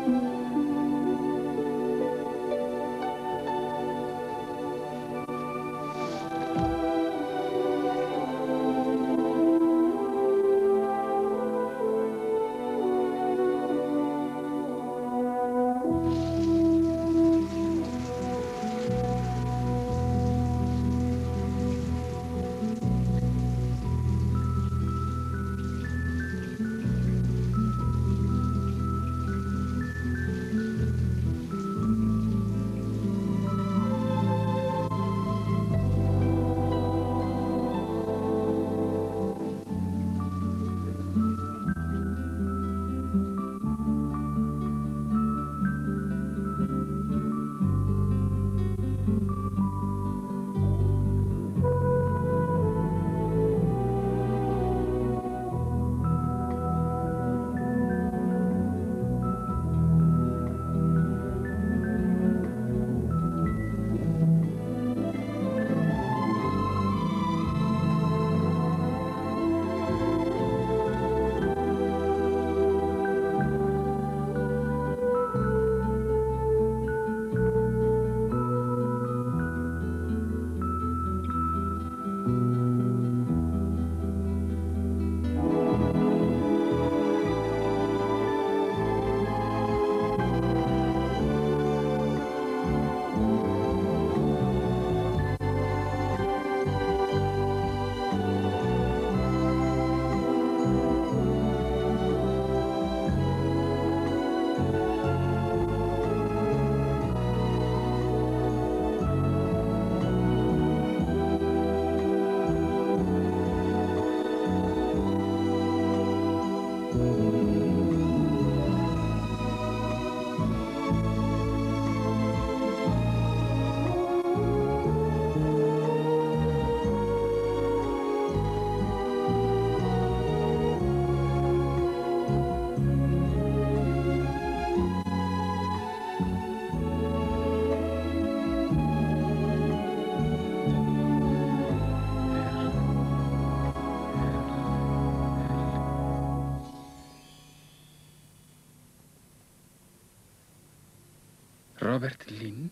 Robert Lynn?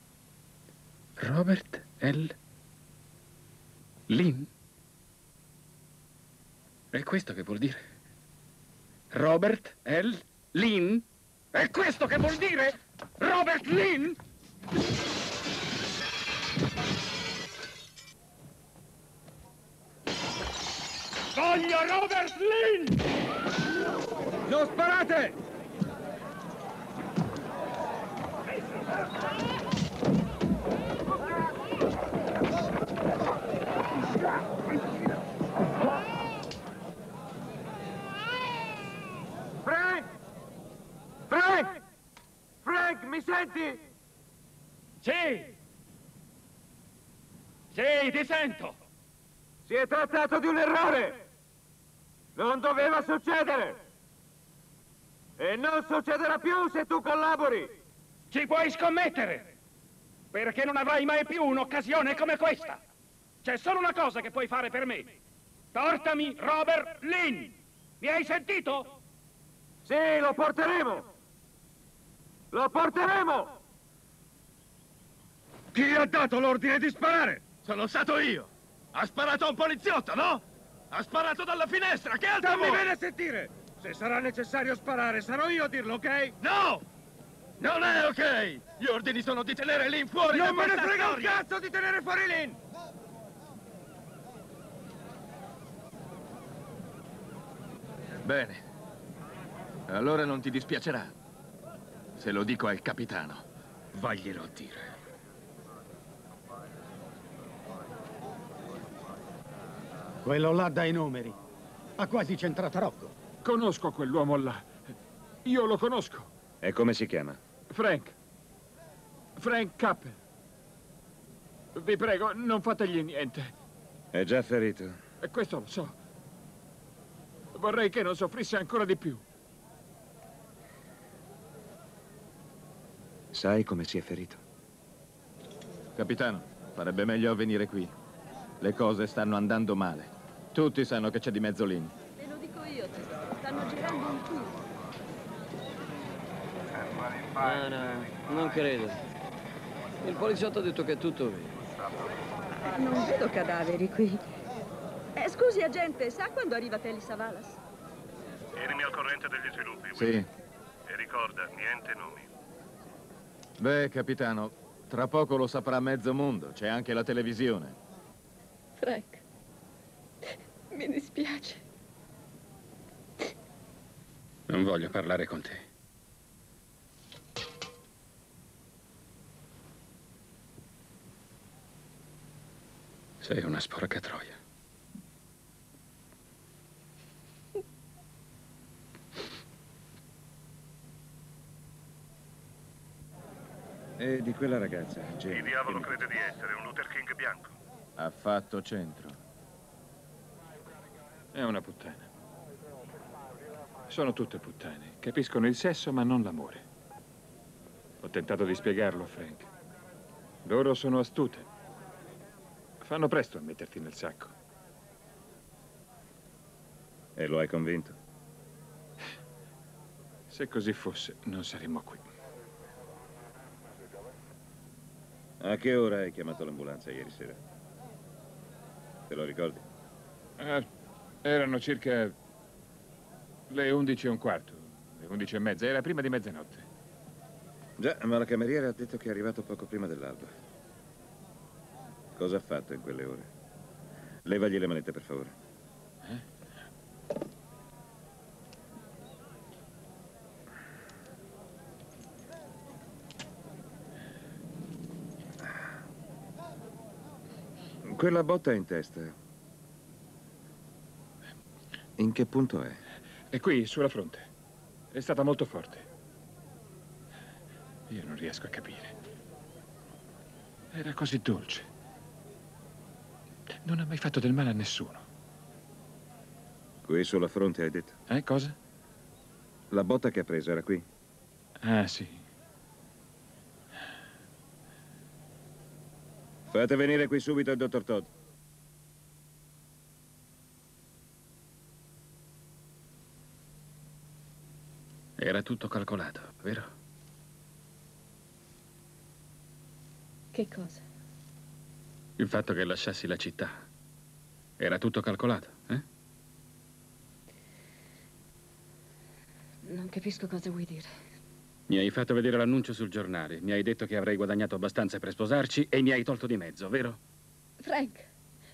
Robert L. Lynn? È questo che vuol dire? Robert L. Lynn? È questo che vuol dire? Robert Lynn? Voglio Robert Lynn! Non sparate! Frank! Frank! Frank, mi senti? Sì! Sì, ti sento! Si è trattato di un errore! Non doveva succedere! E non succederà più se tu collabori! Ci puoi scommettere! Perché non avrai mai più un'occasione come questa! C'è solo una cosa che puoi fare per me! Portami Robert Lynn! Mi hai sentito? Sì, lo porteremo! Lo porteremo! Chi ha dato l'ordine di sparare? Sono stato io! Ha sparato a un poliziotto, no? Ha sparato dalla finestra, che altro vuoi? Stammi bene a sentire! Se sarà necessario sparare, sarò io a dirlo, ok? No! Non è ok! Gli ordini sono di tenere Lynn fuori da Non me ne questa frega un storia! cazzo di tenere fuori Lynn! Bene. Allora non ti dispiacerà se lo dico al capitano. Vaglielo a dire. Quello là dai numeri. Ha quasi centrato Rocco. Conosco quell'uomo là. Io lo conosco. E come si chiama? Frank. Frank Cappel. Vi prego, non fategli niente. È già ferito. E questo lo so. Vorrei che non soffrisse ancora di più. Sai come si è ferito? Capitano, farebbe meglio a venire qui. Le cose stanno andando male. Tutti sanno che c'è di mezzo Lynn. Te lo dico io, tesoro. Stanno girando un tour. No, non credo. Il poliziotto ha detto che è tutto vero. Non vedo cadaveri qui. Scusi, agente, sa quando arriva Telly Savalas? Tienimi al corrente degli sviluppi, Sì. Willy. E ricorda, niente nomi. Beh, capitano, tra poco lo saprà mezzo mondo. C'è anche la televisione. Frank, mi dispiace. Non voglio parlare con te. Sei una sporca troia. E di quella ragazza, Jane. Chi diavolo crede di essere? Un Luther King bianco? Ha fatto centro. È una puttana. Sono tutte puttane. Capiscono il sesso ma non l'amore. Ho tentato di spiegarlo a Frank. Loro sono astute. Fanno presto a metterti nel sacco. E lo hai convinto? Se così fosse, non saremmo qui. A che ora hai chiamato l'ambulanza ieri sera? Te lo ricordi? Erano circa le 11:15, le 11:30. Era prima di mezzanotte. Già, ma la cameriera ha detto che è arrivato poco prima dell'alba. Cosa ha fatto in quelle ore? Levagli le manette, per favore. Quella botta in testa. In che punto è? È qui, sulla fronte. È stata molto forte. Io non riesco a capire. Era così dolce. Non ha mai fatto del male a nessuno. Qui sulla fronte, hai detto? Cosa? La botta che ha preso era qui? Ah, sì. Fate venire qui subito il dottor Todd. Era tutto calcolato, vero? Che cosa? Il fatto che lasciassi la città. Era tutto calcolato, eh? Non capisco cosa vuoi dire. Mi hai fatto vedere l'annuncio sul giornale. Mi hai detto che avrei guadagnato abbastanza per sposarci e mi hai tolto di mezzo, vero? Frank,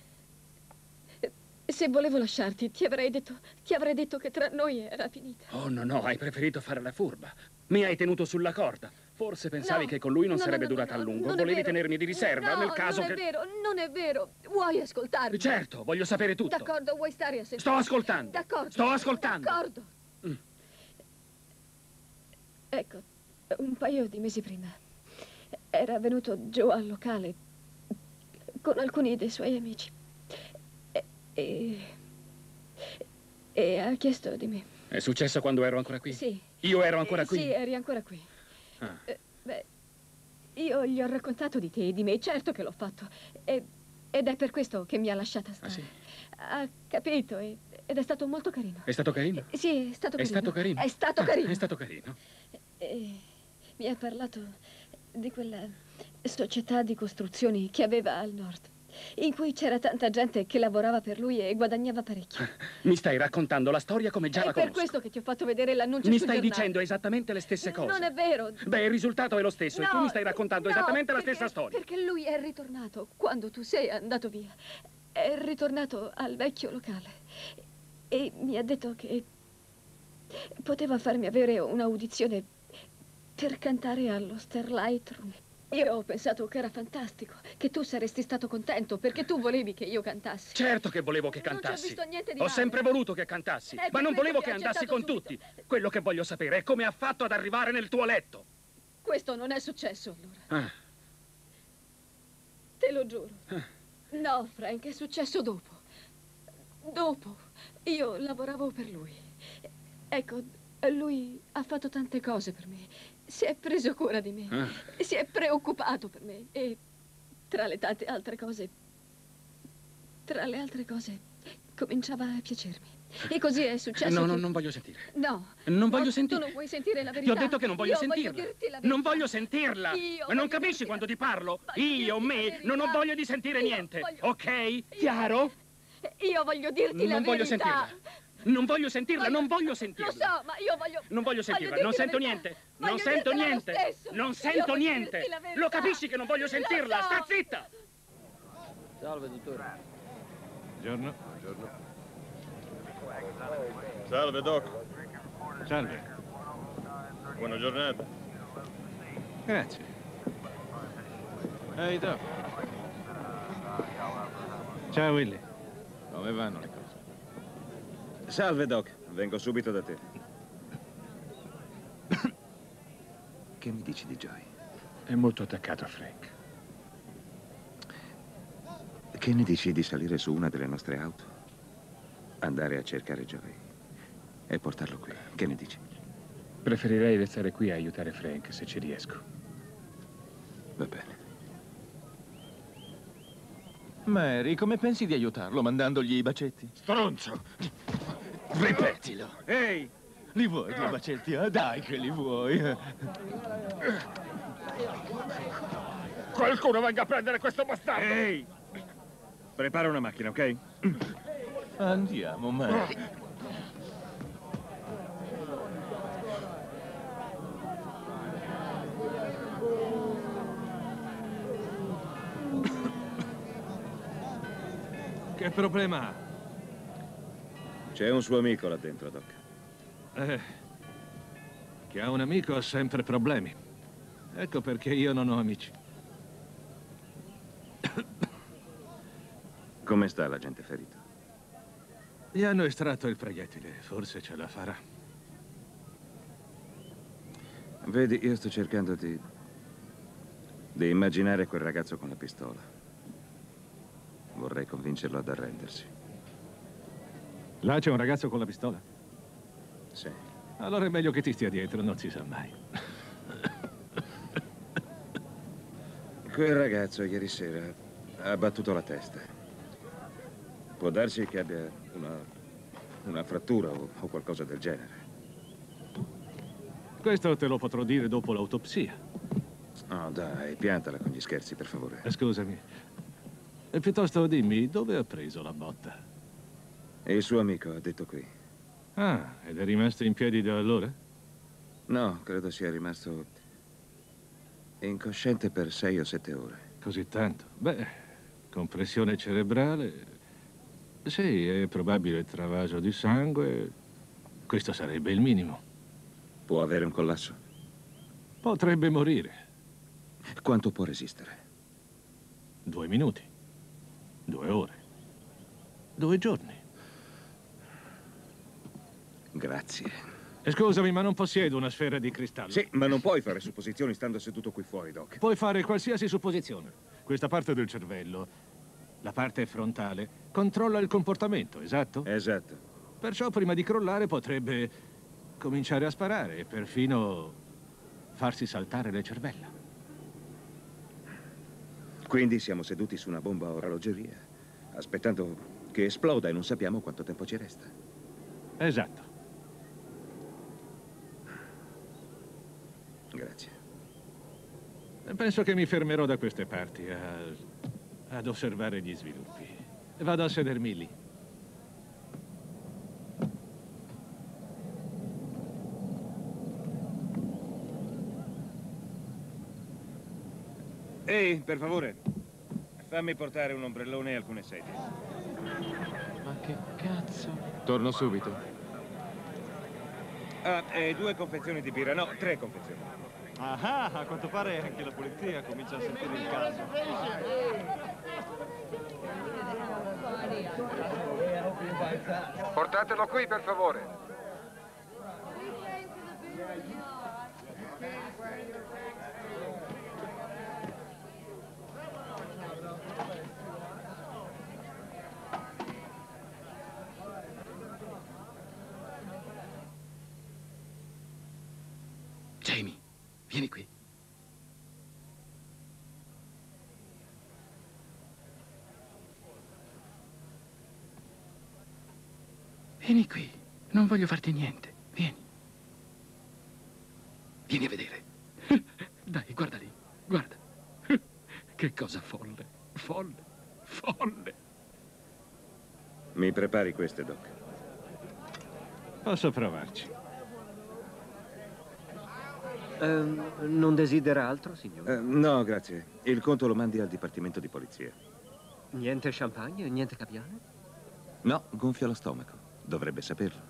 se volevo lasciarti, ti avrei detto che tra noi era finita. Oh, no, hai preferito fare la furba. Mi hai tenuto sulla corda. Forse pensavi che con lui non sarebbe durata a lungo. Volevi tenermi di riserva nel caso che... Non è vero. Vuoi ascoltarmi? Certo, voglio sapere tutto. D'accordo, vuoi stare a sentire? Sto ascoltando. D'accordo. Sto ascoltando. D'accordo. Ecco, un paio di mesi prima era venuto Joe al locale con alcuni dei suoi amici e ha chiesto di me. È successo quando ero ancora qui? Sì. Io ero ancora qui? Sì, eri ancora qui. Ah. Io gli ho raccontato di te e di me, certo che l'ho fatto. Ed è per questo che mi ha lasciata stare. Ah, sì? Ha capito ed è stato molto carino. È stato carino? Sì, è stato carino. È stato carino? È stato carino. È stato carino. E mi ha parlato di quella società di costruzioni che aveva al nord, in cui c'era tanta gente che lavorava per lui e guadagnava parecchio. Mi stai raccontando la storia come già la È per conosco. questo che ti ho fatto vedere l'annuncio Mi sul stai giornale. dicendo esattamente le stesse cose. Non è vero. Beh, il risultato è lo stesso e tu No, mi stai raccontando no, esattamente la perché- stessa storia. Perché lui è ritornato quando tu sei andato via. È ritornato al vecchio locale e mi ha detto che poteva farmi avere un'audizione per cantare allo Starlight Room. Io ho pensato che era fantastico, che tu saresti stato contento perché tu volevi che io cantassi. Certo che volevo che Non ci ho cantassi. visto niente di Ho male. sempre voluto che cantassi, È per ma non questo volevo che che ha andassi accettato con tutti. Quello che voglio sapere è come ha fatto ad arrivare nel tuo letto. Questo non è successo allora. Ah, Te lo giuro. No, Frank, è successo dopo. Dopo. Io lavoravo per lui. Ecco, lui ha fatto tante cose per me. Si è preso cura di me. Si è preoccupato per me. E tra le tante altre cose, cominciava a piacermi. E così è successo. No, che... no, non voglio sentire. No. Non voglio No, sentire. Tu non vuoi sentire la Ti verità. ho detto che non voglio Io sentirla. Voglio dirti la verità. Non voglio sentirla. Ma non capisci quando ti parlo? Io, me, non ho voglia di sentire niente. Ok? Chiaro? Io voglio dirti la Non voglio verità. sentirla. Non voglio sentirla, non voglio sentirla. Lo so, ma io voglio... Non voglio sentirla, dirti non la sento verità. niente. Voglio Non sento dirtela lo niente. stesso. Non Io sento voglio niente. dirti la verità. Lo capisci che non voglio sentirla? so. Sta zitta! Salve, dottore. Buongiorno. Salve, Doc. Salve. Buona giornata. Grazie. Ehi, Doc. Ciao, Willy. Come vanno le cose? Salve, Doc. Vengo subito da te. Che mi dici di Joy? È molto attaccato a Frank. Che ne dici di salire su una delle nostre auto? Andare a cercare Joy e portarlo qui. Che ne dici? Preferirei restare qui a aiutare Frank se ci riesco. Va bene. Mary, come pensi di aiutarlo mandandogli i bacetti? Stronzo! Ripetilo. Ehi! Li vuoi due bacetti? Ah, dai che li vuoi. Qualcuno venga a prendere questo bastardo! Ehi! Prepara una macchina, ok? Andiamo, Mary. Che problema ha? C'è un suo amico là dentro, Doc. Chi ha un amico ha sempre problemi. Ecco perché io non ho amici. Come sta la gente ferito? Gli hanno estratto il proiettile, forse ce la farà. Vedi, io sto cercando di immaginare quel ragazzo con la pistola. Vorrei convincerlo ad arrendersi. Là c'è un ragazzo con la pistola? Sì. Allora è meglio che ti stia dietro, non si sa mai. Quel ragazzo ieri sera ha battuto la testa. Può darsi che abbia una frattura o qualcosa del genere. Questo te lo potrò dire dopo l'autopsia. Oh, dai, piantala con gli scherzi, per favore. Scusami. E piuttosto dimmi, dove ha preso la botta? E il suo amico ha detto qui. Ah, ed è rimasto in piedi da allora? No, credo sia rimasto incosciente per 6 o 7 ore. Così tanto? Beh, compressione cerebrale. Sì, è probabile travaso di sangue. Questo sarebbe il minimo. Può avere un collasso? Potrebbe morire. Quanto può resistere? 2 minuti. 2 ore. 2 giorni. Grazie. Scusami, ma non possiedo una sfera di cristallo. Sì, ma non puoi fare supposizioni stando seduto qui fuori, Doc. Puoi fare qualsiasi supposizione. Questa parte del cervello, la parte frontale, controlla il comportamento, esatto? Esatto. Perciò prima di crollare potrebbe cominciare a sparare e perfino farsi saltare le cervella. Quindi siamo seduti su una bomba a orologeria, aspettando che esploda e non sappiamo quanto tempo ci resta. Esatto. Grazie. Penso che mi fermerò da queste parti ad osservare gli sviluppi. Vado a sedermi lì. Ehi, per favore, fammi portare un ombrellone e alcune sedie. Ma che cazzo? Torno subito. Ah, e 2 confezioni di birra. No, 3 confezioni. Ah, a quanto pare anche la polizia comincia a sentire il caso. Portatelo qui, per favore. Jamie, vieni qui. Vieni qui. Non voglio farti niente. Vieni. Vieni a vedere. Dai, guarda lì. Guarda. Che cosa folle. Folle. Folle. Mi prepari queste, Doc? Posso provarci. Non desidera altro, signore? No, grazie. Il conto lo mandi al Dipartimento di Polizia. Niente champagne? Niente caviale? No, gonfia lo stomaco. Dovrebbe saperlo.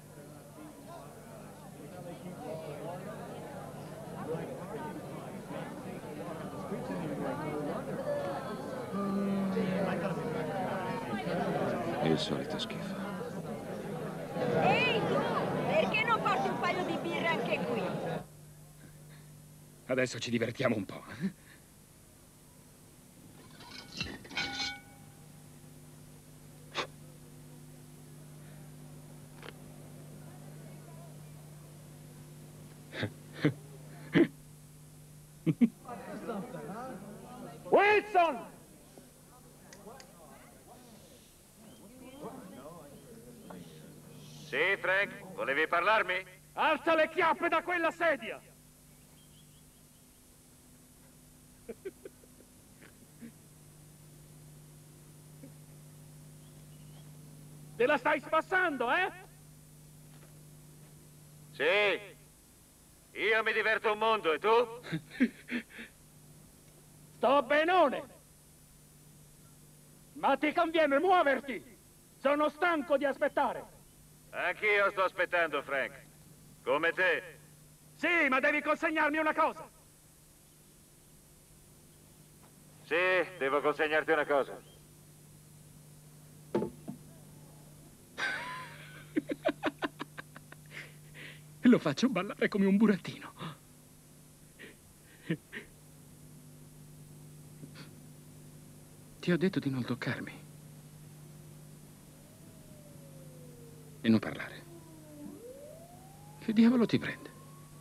Il solito schifo. Ehi tu, perché non porti un paio di birre anche qui? Adesso ci divertiamo un po'. Wilson! Sì, Frank, volevi parlarmi? Alza le chiappe da quella sedia! Te la stai spassando, eh? Sì. Io mi diverto un mondo, e tu? Sto benone! Ma ti conviene muoverti! Sono stanco di aspettare! Anch'io sto aspettando, Frank. Come te. Sì, ma devi consegnarmi una cosa. Sì, devo consegnarti una cosa. Lo faccio ballare come un burattino. Ti ho detto di non toccarmi. E non parlare. Che diavolo ti prende?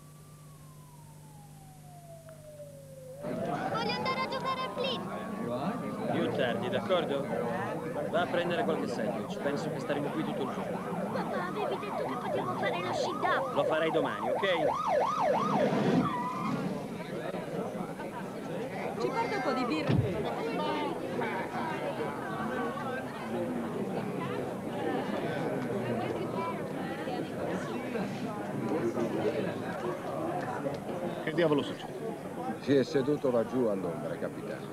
Voglio andare a giocare al flip. Più tardi, d'accordo? Va a prendere qualche sandwich. Penso che staremo qui tutto il giorno. Papà, avevi detto che potevo fare lo sci da. Lo farai domani, ok? Ci porta un po' di birra? Che diavolo succede? Si è seduto laggiù all'ombra, capitano.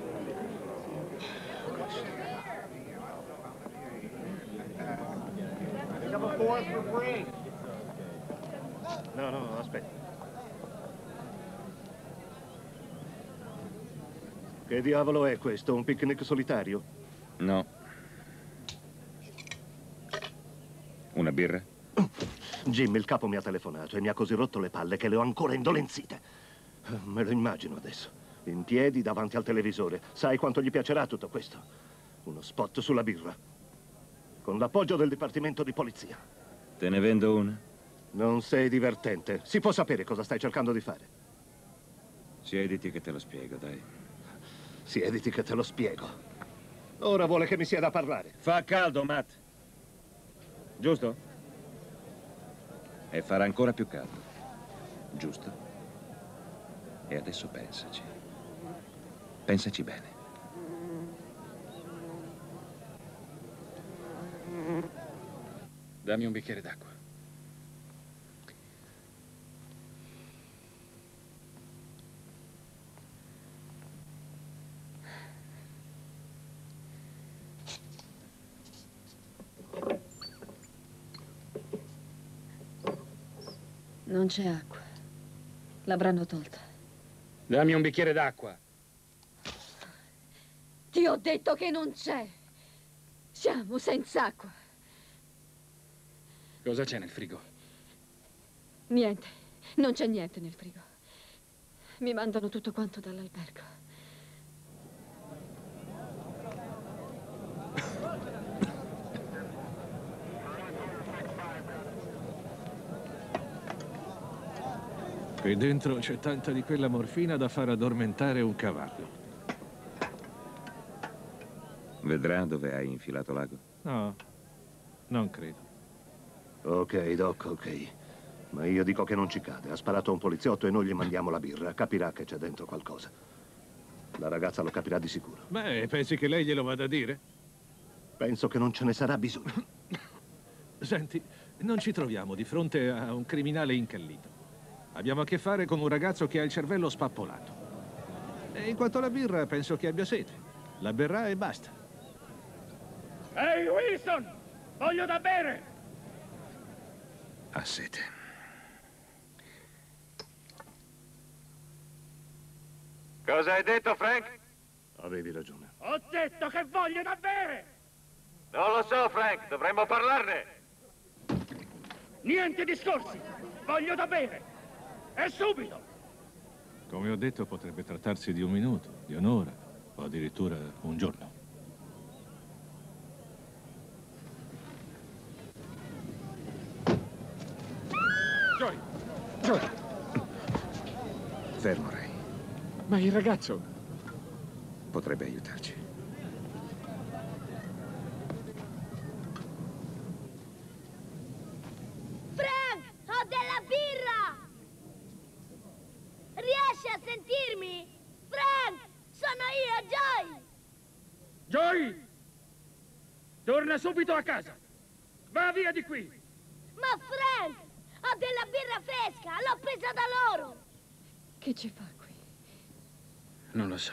No, aspetta. Che diavolo è questo? Un picnic solitario? No. Una birra? Jim, il capo mi ha telefonato e mi ha così rotto le palle che le ho ancora indolenzite. Me lo immagino adesso, in piedi davanti al televisore. Sai quanto gli piacerà tutto questo? Uno spot sulla birra. Con l'appoggio del Dipartimento di Polizia. Te ne vendo una? Non sei divertente. Si può sapere cosa stai cercando di fare? Siediti che te lo spiego, dai. Siediti che te lo spiego. Ora vuole che mi sieda a parlare. Fa caldo, Matt. Giusto? E farà ancora più caldo. Giusto? E adesso pensaci. Pensaci bene. Dammi un bicchiere d'acqua. Non c'è acqua. L'avranno tolta. Dammi un bicchiere d'acqua. Ti ho detto che non c'è. Siamo senza acqua. Cosa c'è nel frigo? Niente. Non c'è niente nel frigo. Mi mandano tutto quanto dall'albergo. Qui dentro c'è tanta di quella morfina da far addormentare un cavallo. Vedrà dove hai infilato l'ago? No, non credo. Ok, Doc, ok. Ma io dico che non ci cade. Ha sparato a un poliziotto e noi gli mandiamo la birra. Capirà che c'è dentro qualcosa. La ragazza lo capirà di sicuro. Beh, pensi che lei glielo vada a dire? Penso che non ce ne sarà bisogno. Senti, non ci troviamo di fronte a un criminale incallito. Abbiamo a che fare con un ragazzo che ha il cervello spappolato. E in quanto alla birra, penso che abbia sete. La berrà e basta. Ehi, Wilson! Voglio da bere! Ha sete. Cosa hai detto, Frank? Avevi ragione. Ho detto che voglio da bere! Non lo so, Frank. Dovremmo parlarne. Niente discorsi! Voglio da bere! E subito! Come ho detto, potrebbe trattarsi di un minuto, di un'ora, o addirittura un giorno. Joy! Joy! Fermo, Ray. Ma il ragazzo... Potrebbe aiutarci. Frank, ho della birra! Riesci a sentirmi? Frank, sono io, Joy! Joy! Torna subito a casa! Va via di qui! Ma Frank, ho della birra fresca, l'ho presa da loro! Che ci fa qui? Non lo so.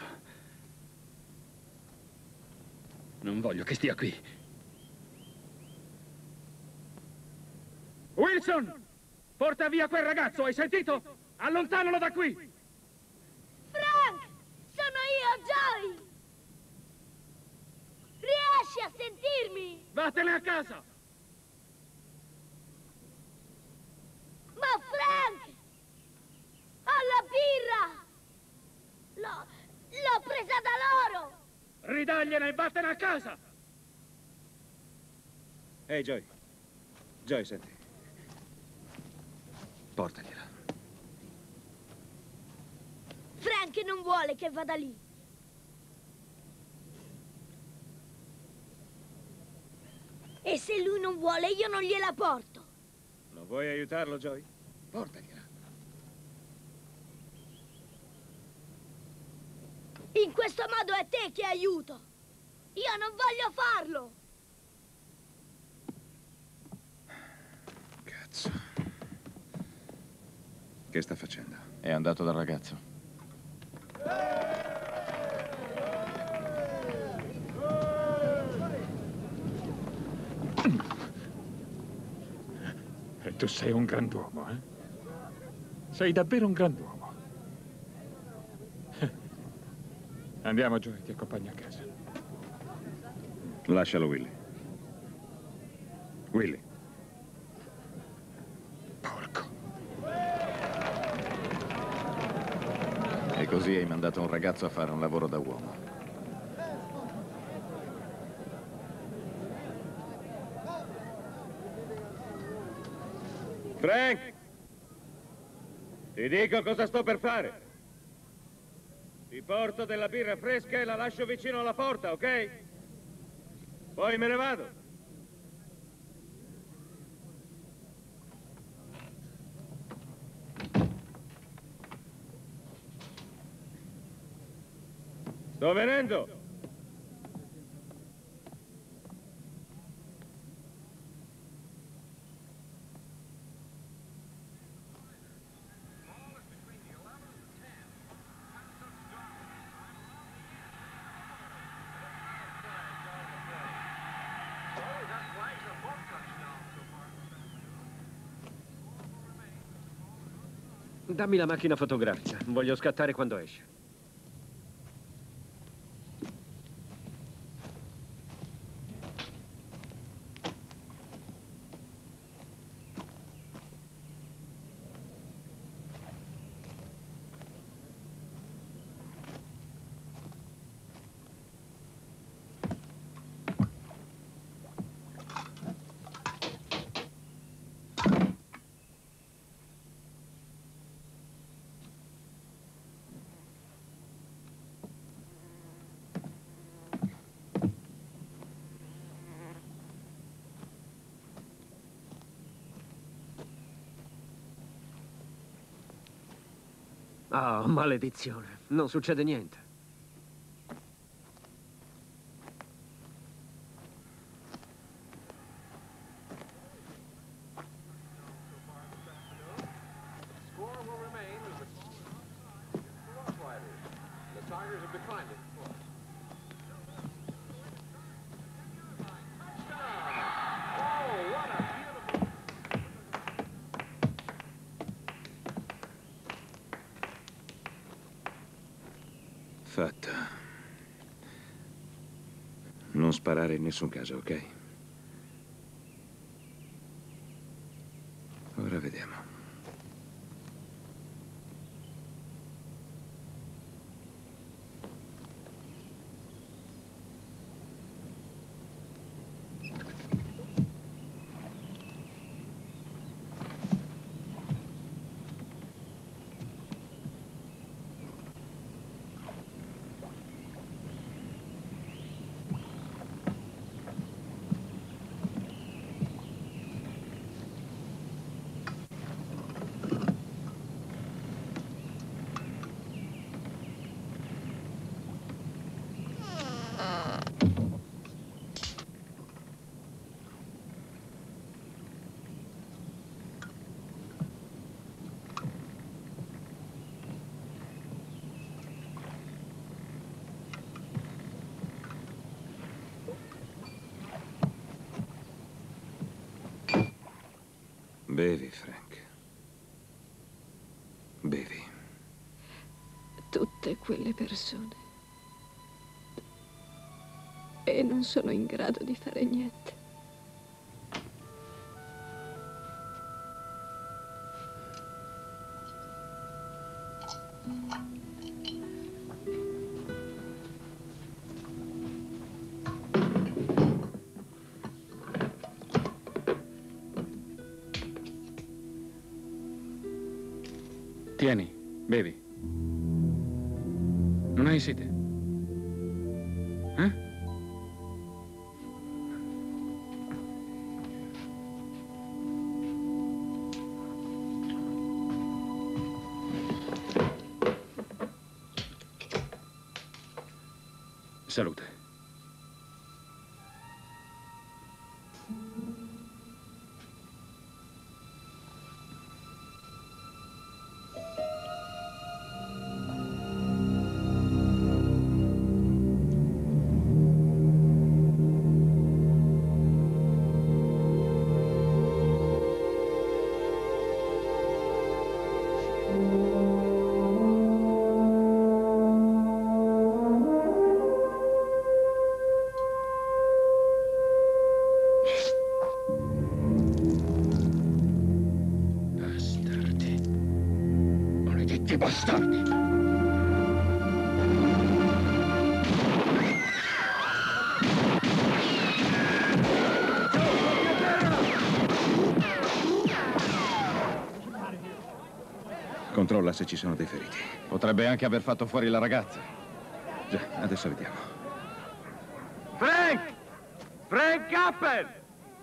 Non voglio che stia qui. Wilson! Porta via quel ragazzo, hai sentito? Allontanalo da qui! Frank! Sono io, Joy! Riesci a sentirmi? Vattene a casa! Ma Frank! Ho la birra! L'ho presa da loro! Ridagliene e vattene a casa! Ehi, Joy. Joy, senti. Portagliela. Frank non vuole che vada lì. E se lui non vuole, io non gliela porto. Non vuoi aiutarlo, Joy? Portagliela. In questo modo è te che aiuto. Io non voglio farlo. Cazzo. Che sta facendo? È andato dal ragazzo. E tu sei un grand'uomo, eh? Sei davvero un grand'uomo. Andiamo, Joy, ti accompagno a casa. Lascialo, Willy. Willy. Porco. E così hai mandato un ragazzo a fare un lavoro da uomo. Frank! Ti dico cosa sto per fare. Ti porto della birra fresca e la lascio vicino alla porta, ok? Poi me ne vado. Sto venendo! Dammi la macchina fotografica. Voglio scattare quando esce. Oh, maledizione. Non succede niente. Fatta. Non sparare in nessun caso, ok? Ora vediamo. Bevi, Frank. Bevi. Tutte quelle persone. E non sono in grado di fare niente. Tieni, bevi. Non hai sete? Eh? Salute. Bastardi! Controlla se ci sono dei feriti. Potrebbe anche aver fatto fuori la ragazza. Già, adesso vediamo. Frank! Frank Capper!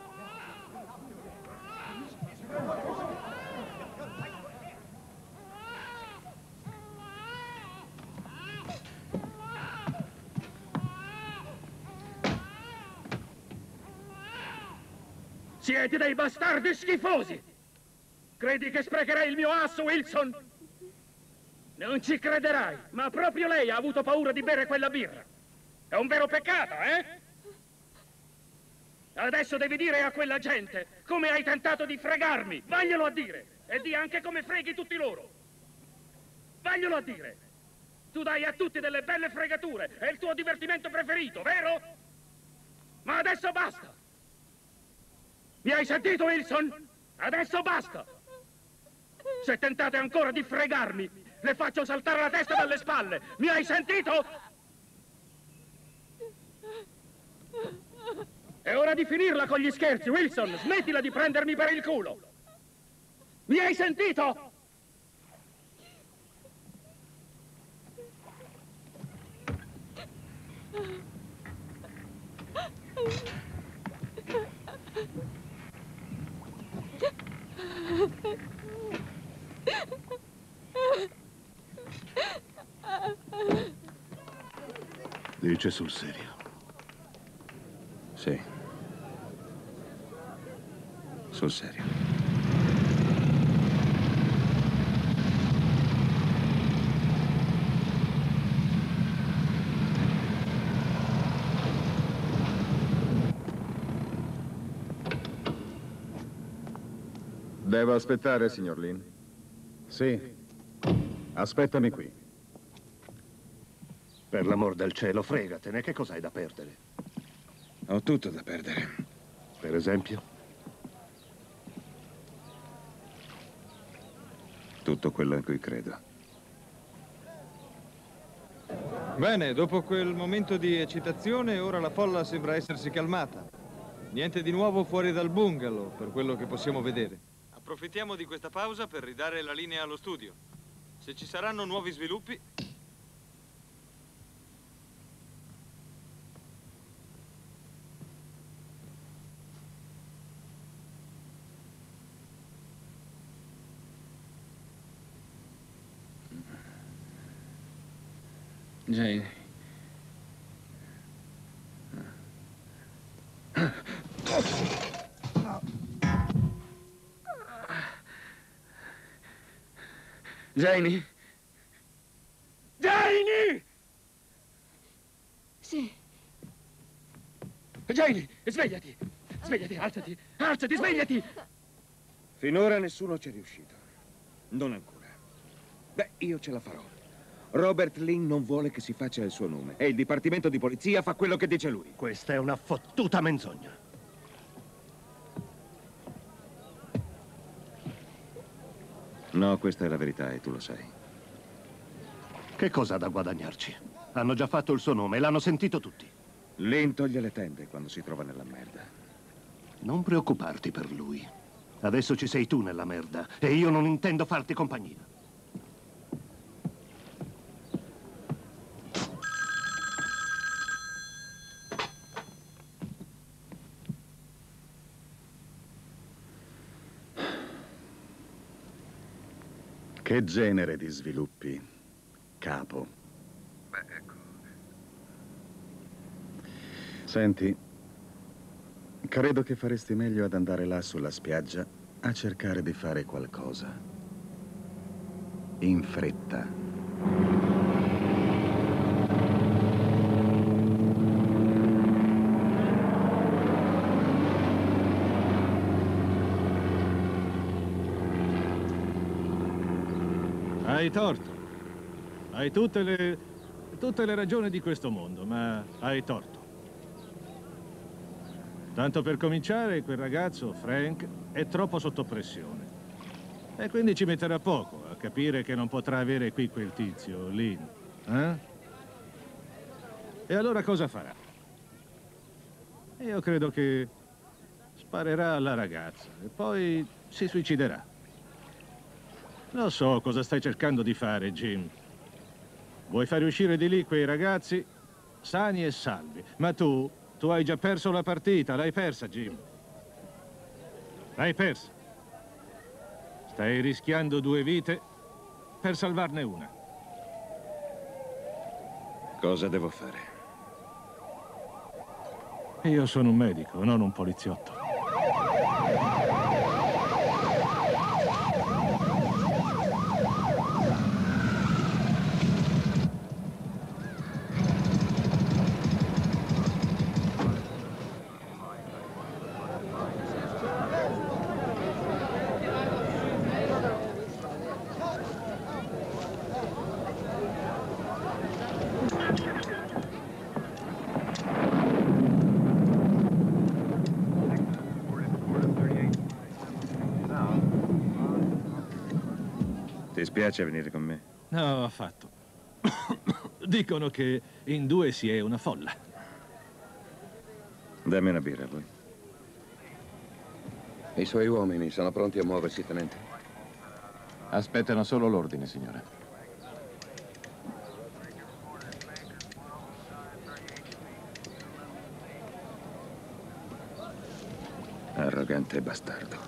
Siete dei bastardi schifosi! Credi che sprecherai il mio asso, Wilson? Non ci crederai, ma proprio lei ha avuto paura di bere quella birra. È un vero peccato, eh? Adesso devi dire a quella gente come hai tentato di fregarmi. Vaglielo a dire. E di anche come freghi tutti loro. Vaglielo a dire. Tu dai a tutti delle belle fregature. È il tuo divertimento preferito, vero? Ma adesso basta. Mi hai sentito, Wilson? Adesso basta! Se tentate ancora di fregarmi, le faccio saltare la testa dalle spalle! Mi hai sentito? È ora di finirla con gli scherzi, Wilson! Smettila di prendermi per il culo! Mi hai sentito? Dice sul serio. Sì. Sul serio. Devo aspettare, signor Lin? Sì. Aspettami qui. Per l'amor del cielo, fregatene, che cosa hai da perdere? Ho tutto da perdere. Per esempio? Tutto quello in cui credo. Bene, dopo quel momento di eccitazione, ora la folla sembra essersi calmata. Niente di nuovo fuori dal bungalow, per quello che possiamo vedere. Approfittiamo di questa pausa per ridare la linea allo studio. Se ci saranno nuovi sviluppi... Jane. Janie? Janie! Sì. Janie, svegliati! Svegliati, alzati! Alzati, svegliati! Finora nessuno ci è riuscito. Non ancora. Beh, io ce la farò. Robert Lin non vuole che si faccia il suo nome e il Dipartimento di Polizia fa quello che dice lui. Questa è una fottuta menzogna. No, questa è la verità e tu lo sai. Che cosa ha da guadagnarci? Hanno già fatto il suo nome e l'hanno sentito tutti. Lin toglie le tende quando si trova nella merda. Non preoccuparti per lui. Adesso ci sei tu nella merda e io non intendo farti compagnia. Che genere di sviluppi, capo? Beh, ecco. Senti, credo che faresti meglio ad andare là sulla spiaggia a cercare di fare qualcosa. In fretta. Hai torto. Hai tutte le ragioni di questo mondo, ma hai torto. Tanto per cominciare, quel ragazzo, Frank, è troppo sotto pressione. E quindi ci metterà poco a capire che non potrà avere qui quel tizio, Lin. E allora cosa farà? Io credo che sparerà alla ragazza e poi si suiciderà. Lo so cosa stai cercando di fare, Jim. Vuoi fare uscire di lì quei ragazzi sani e salvi. Ma tu hai già perso la partita. L'hai persa, Jim. L'hai persa. Stai rischiando 2 vite per salvarne una. Cosa devo fare? Io sono un medico, non un poliziotto. Ti spiace venire con me? No, affatto. Dicono che in 2 si è una folla. Dammi una birra, poi. I suoi uomini sono pronti a muoversi, tenente? Aspettano solo l'ordine, signore. Arrogante bastardo.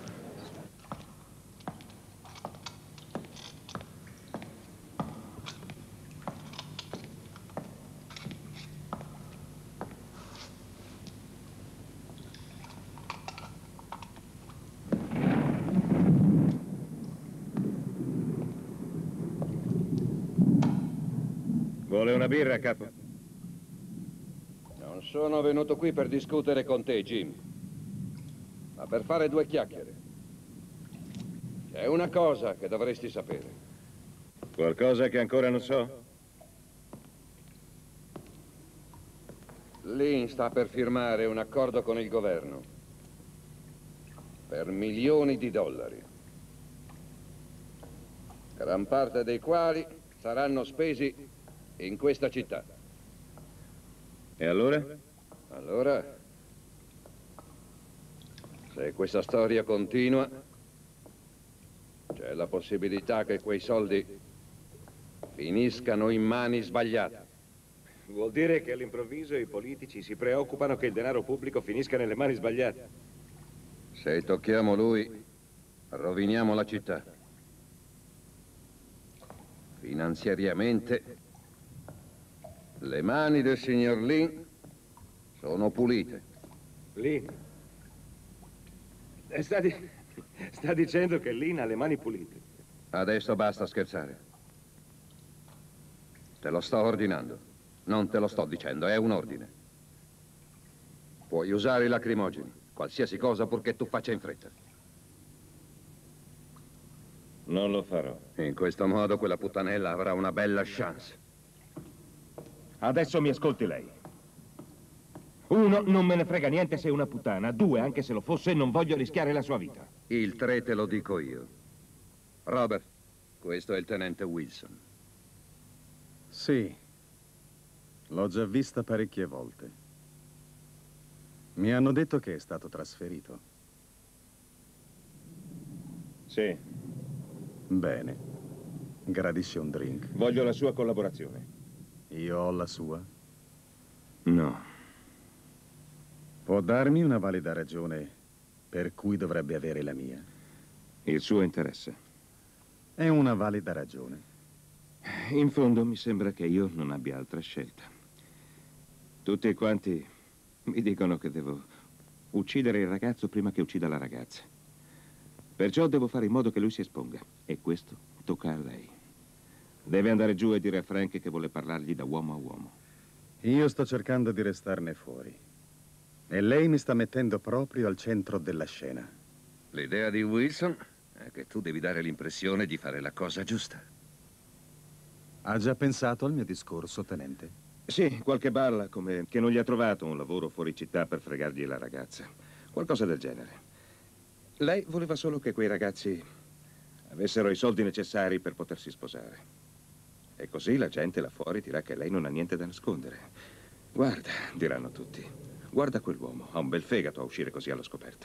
Vuole una birra, capo? Non sono venuto qui per discutere con te, Jim, ma per fare due chiacchiere. C'è una cosa che dovresti sapere. Qualcosa che ancora non so? Lynn sta per firmare un accordo con il governo per milioni di dollari, gran parte dei quali saranno spesi in questa città. E allora? Allora, se questa storia continua, c'è la possibilità che quei soldi finiscano in mani sbagliate. Vuol dire che all'improvviso i politici si preoccupano che il denaro pubblico finisca nelle mani sbagliate. Se tocchiamo lui, roviniamo la città. Finanziariamente, le mani del signor Lynn sono pulite. Lynn? Sta dicendo che Lynn ha le mani pulite. Adesso basta scherzare. Te lo sto ordinando. Non te lo sto dicendo, è un ordine. Puoi usare i lacrimogeni, qualsiasi cosa purché tu faccia in fretta. Non lo farò. In questo modo quella puttanella avrà una bella chance. Adesso mi ascolti lei. 1, non me ne frega niente se è una puttana. 2, anche se lo fosse, non voglio rischiare la sua vita. Il 3 te lo dico io. Robert, questo è il tenente Wilson. Sì. L'ho già vista parecchie volte. Mi hanno detto che è stato trasferito. Sì. Bene. Gradisce un drink? Voglio la sua collaborazione. Io ho la sua? No. Può darmi una valida ragione per cui dovrebbe avere la mia? Il suo interesse. È una valida ragione. In fondo mi sembra che io non abbia altra scelta. Tutti quanti mi dicono che devo uccidere il ragazzo prima che uccida la ragazza. Perciò devo fare in modo che lui si esponga. E questo tocca a lei. Deve andare giù e dire a Frank che vuole parlargli da uomo a uomo. Io sto cercando di restarne fuori. E lei mi sta mettendo proprio al centro della scena. L'idea di Wilson è che tu devi dare l'impressione di fare la cosa giusta. Ha già pensato al mio discorso, tenente? Sì, qualche balla, come che non gli ha trovato un lavoro fuori città per fregargli la ragazza. Qualcosa del genere. Lei voleva solo che quei ragazzi avessero i soldi necessari per potersi sposare. E così la gente là fuori dirà che lei non ha niente da nascondere. Guarda, diranno tutti, guarda quell'uomo, ha un bel fegato a uscire così allo scoperto.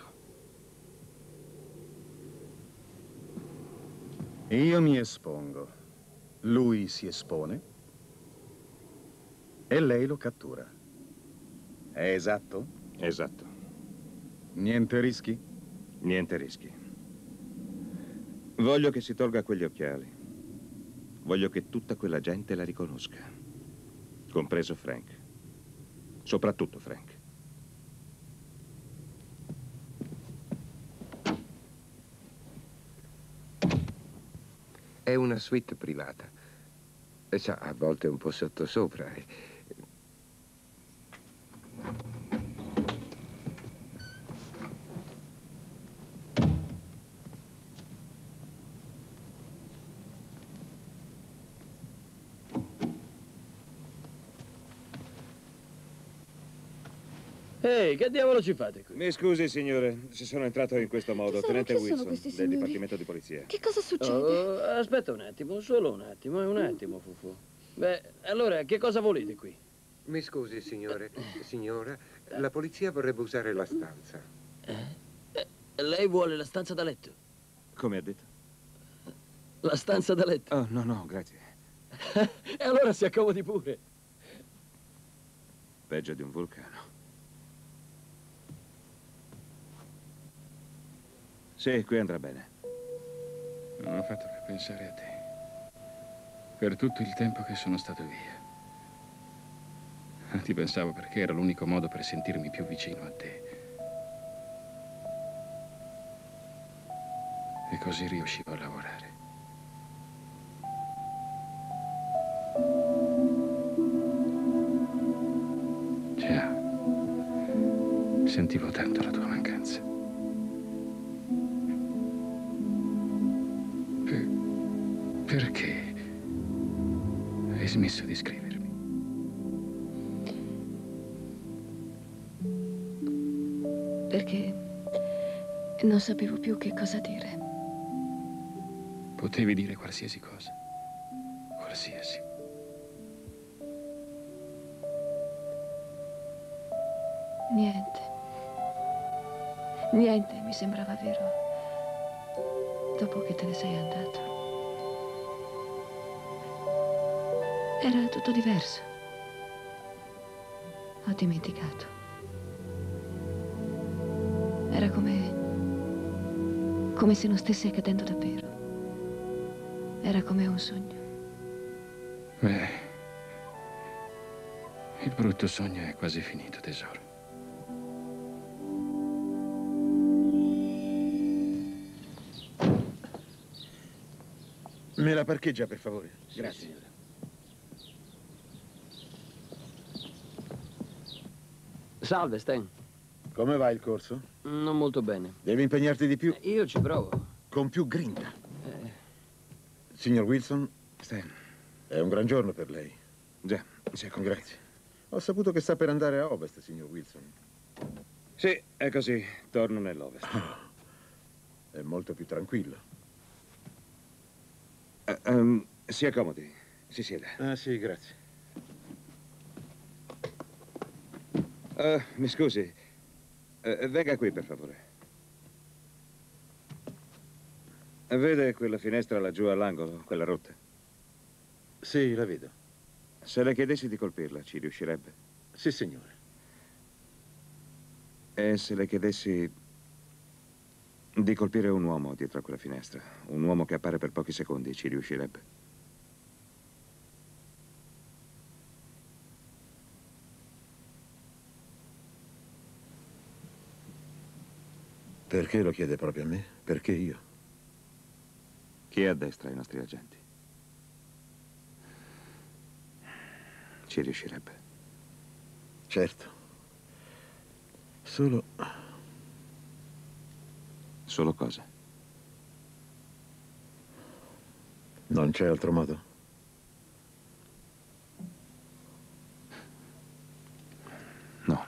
Io mi espongo. Lui si espone. E lei lo cattura. È esatto? Esatto. Niente rischi? Niente rischi. Voglio che si tolga quegli occhiali. Voglio che tutta quella gente la riconosca. Compreso Frank. Soprattutto Frank. È una suite privata. E sa, a volte è un po' sottosopra. Ehi, che diavolo ci fate qui? Mi scusi, signore, se sono entrato in questo modo. Tenente chi sono Wilson, questi del signori? Dipartimento di Polizia. Che cosa succede? Oh, aspetta un attimo, solo un attimo, Fufu. Beh, allora, che cosa volete qui? Mi scusi, signore. Signora, la polizia vorrebbe usare la stanza. Lei vuole la stanza da letto? Come ha detto? La stanza da letto? Oh, no, grazie. E allora si accomodi pure. Peggio di un vulcano. Sì, qui andrà bene. Non ho fatto che pensare a te. Per tutto il tempo che sono stato via. Ti pensavo perché era l'unico modo per sentirmi più vicino a te. E così riuscivo a lavorare. Sentivo tanto la tua mancanza. Perché hai smesso di scrivermi? Perché non sapevo più che cosa dire. Potevi dire qualsiasi cosa. Qualsiasi. Niente mi sembrava vero dopo che te ne sei andato. Era tutto diverso. Ho dimenticato. Era come se non stesse accadendo davvero. Era come un sogno. Beh, il brutto sogno è quasi finito, tesoro. Me la parcheggia, per favore? Grazie. Salve, Stan. Come va il corso? Non molto bene. Devi impegnarti di più. Io ci provo. Con più grinta. Signor Wilson? Stan. È un gran giorno per lei. Già, sì, Grazie. Ho saputo che sta per andare a ovest, signor Wilson. Sì, è così. Torno nell'ovest. È molto più tranquillo. Si accomodi. Si sieda. Ah, sì, grazie. Mi scusi. Venga qui, per favore. Vede quella finestra laggiù all'angolo, quella rotta? Sì, la vedo. Se le chiedessi di colpirla, ci riuscirebbe? Sì, signore. E se le chiedessi di colpire un uomo dietro a quella finestra, un uomo che appare per pochi secondi, ci riuscirebbe? Perché lo chiede proprio a me? Perché io? Chi addestra i nostri agenti? Ci riuscirebbe. Certo. Solo... Solo cosa? Non c'è altro modo? No.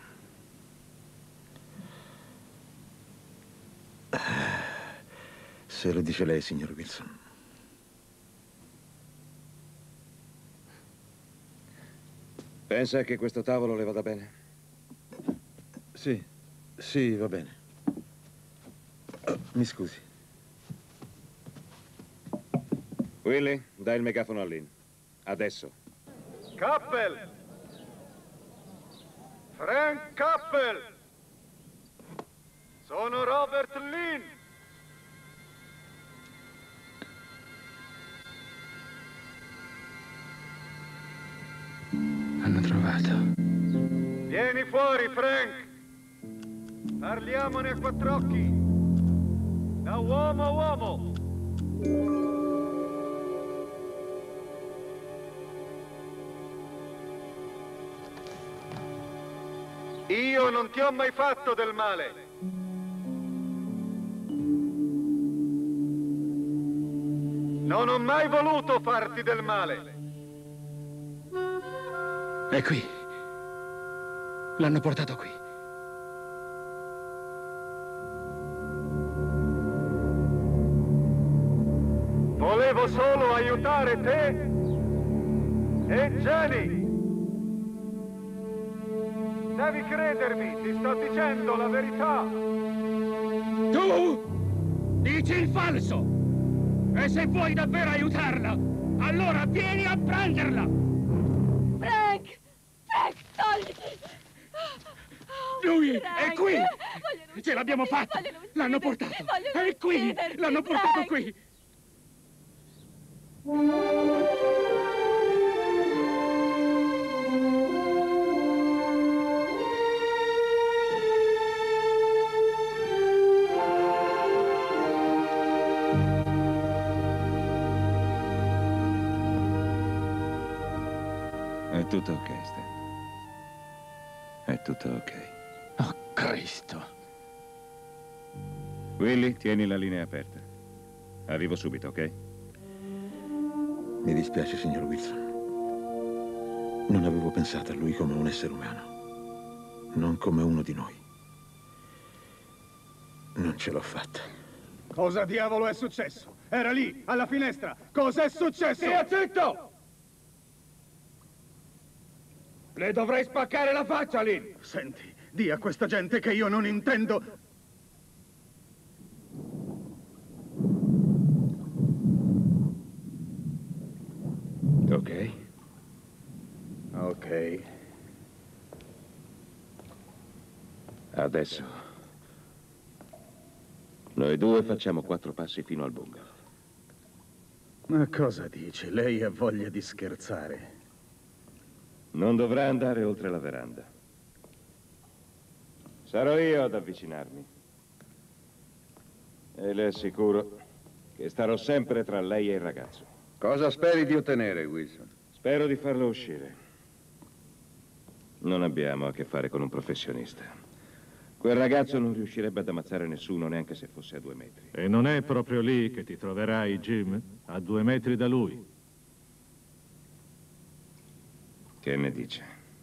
Se lo dice lei, signor Wilson. Pensa che questo tavolo le vada bene? Sì, sì, va bene. Mi scusi. Willy, dai il megafono a Lynn. Adesso. Kappel! Frank Kappel! Sono Robert Lynn! Hanno trovato. Vieni fuori, Frank! Parliamone a quattro occhi! Da uomo a uomo! Io non ti ho mai fatto del male! Non ho mai voluto farti del male! È qui. L'hanno portato qui. Volevo solo aiutare te e Jenny. Devi credermi, ti sto dicendo la verità. Tu dici il falso. E se vuoi davvero aiutarla, allora vieni a prenderla. Frank! Frank, togliti! Lui Frank, è qui! voglio Ce l'abbiamo fatta! L'hanno portato! È qui! L'hanno portato qui! È tutto ok, Stan. È tutto ok. Oh, Cristo. Willy, tieni la linea aperta. Arrivo subito, ok? Mi dispiace, signor Wilson. Non avevo pensato a lui come un essere umano, non come uno di noi. Non ce l'ho fatta. Cosa diavolo è successo? Era lì, alla finestra. Cos'è successo? Stia zitto! Le dovrei spaccare la faccia, Lynn! Senti, di a questa gente che io non intendo... Ok. Ok. Adesso noi due facciamo 4 passi fino al bungalow. Ma cosa dice? Lei ha voglia di scherzare. Non dovrà andare oltre la veranda. Sarò io ad avvicinarmi. E le assicuro che starò sempre tra lei e il ragazzo. Cosa speri di ottenere, Wilson? Spero di farlo uscire. Non abbiamo a che fare con un professionista. Quel ragazzo non riuscirebbe ad ammazzare nessuno, neanche se fosse a 2 metri. E non è proprio lì che ti troverai, Jim? A 2 metri da lui. Che ne dice?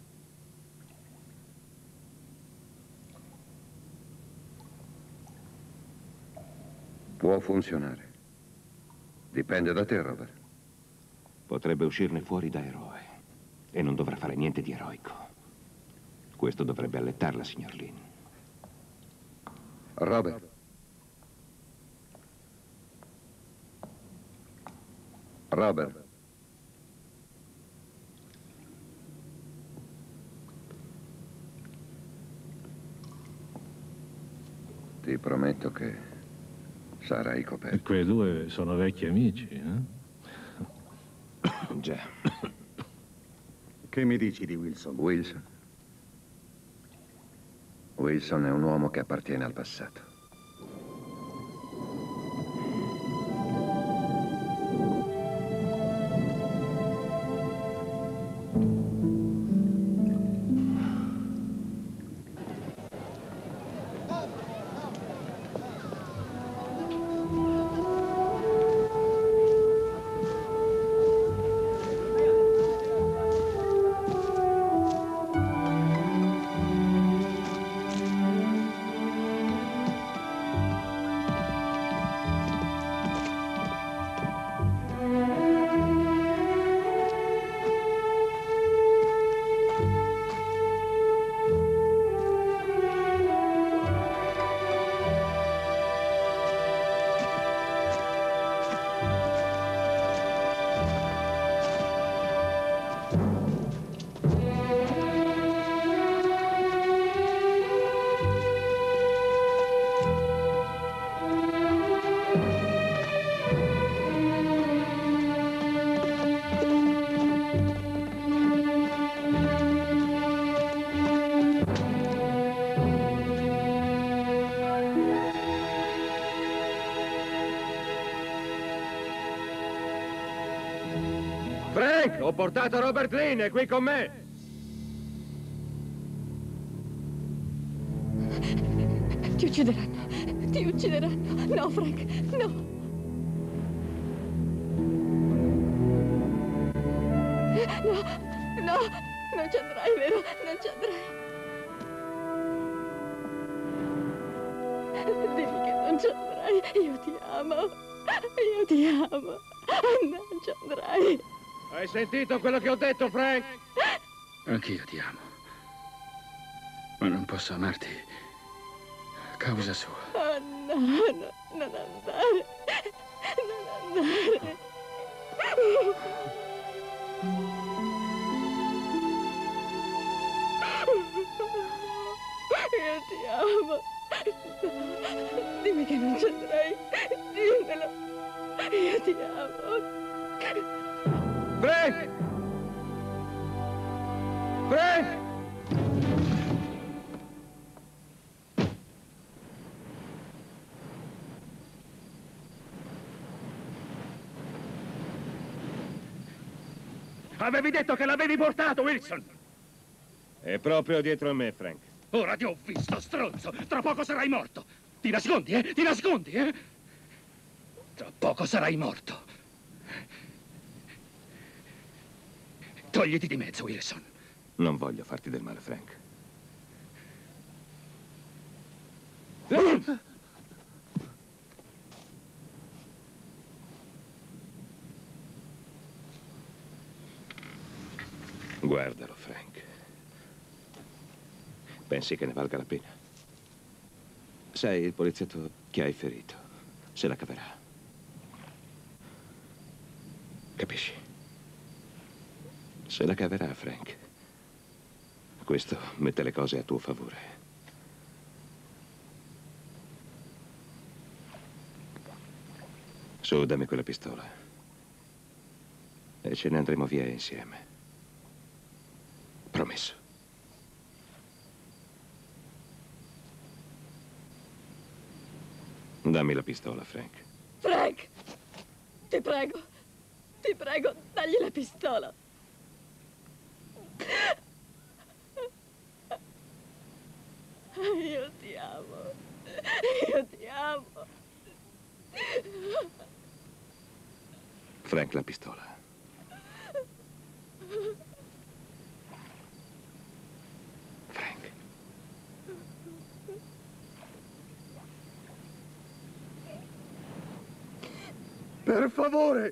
Può funzionare. Dipende da te, Robert. Potrebbe uscirne fuori da eroe. E non dovrà fare niente di eroico. Questo dovrebbe allettarla, signor Lynn. Robert. Robert. Ti prometto che sarai coperto. Quei due sono vecchi amici, eh? Già. Che mi dici di Wilson? Wilson? Wilson è un uomo che appartiene al passato. Frank, ho portato Robert Lynn, è qui con me. Ti uccideranno. Ti uccideranno. No, Frank, no. No, no, non ci andrai, vero? Non ci andrai. Dimmi che non ci andrai. Io ti amo. Io ti amo. Non ci andrai. Hai sentito quello che ho detto, Frank? Anch'io ti amo. Ma non posso amarti a causa sua. Oh no, no, non andare. Non andare. Io ti amo. Dimmi che non ci andrai. Dimmelo. Io ti amo. Frank! Frank! Avevi detto che l'avevi portato, Wilson! È proprio dietro a me, Frank. Ora ti ho visto, stronzo! Tra poco sarai morto! Ti nascondi, eh? Ti nascondi, eh? Tra poco sarai morto. Togliti di mezzo, Wilson. Non voglio farti del male, Frank. Guardalo, Frank. Pensi che ne valga la pena? Sai, il poliziotto che hai ferito se la caverà. Capisci? Se la caverà, Frank. Questo mette le cose a tuo favore. Su, dammi quella pistola. E ce ne andremo via insieme. Promesso. Dammi la pistola, Frank. Frank! Ti prego, dagli la pistola. Io ti amo. Io ti amo. Frank, la pistola. Frank. Per favore!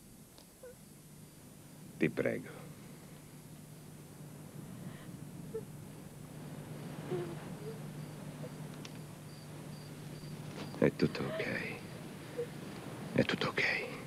Ti prego. È tutto ok. È tutto ok.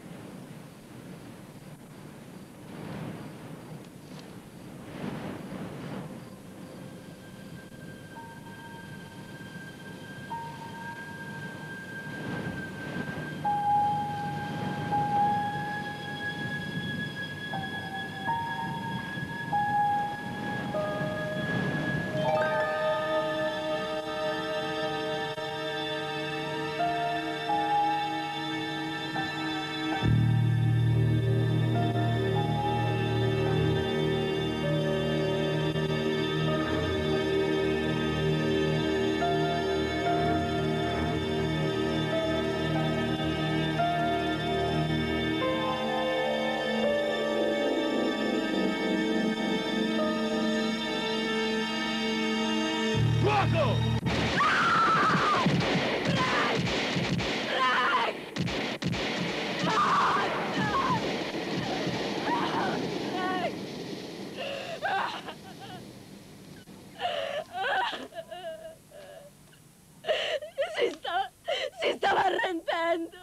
Si stava arrendendo.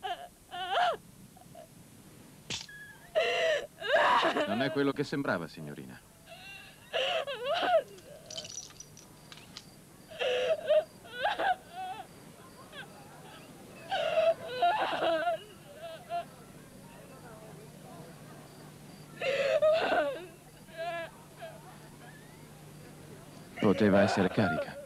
Non è quello che sembrava, signorina. Poteva essere carica.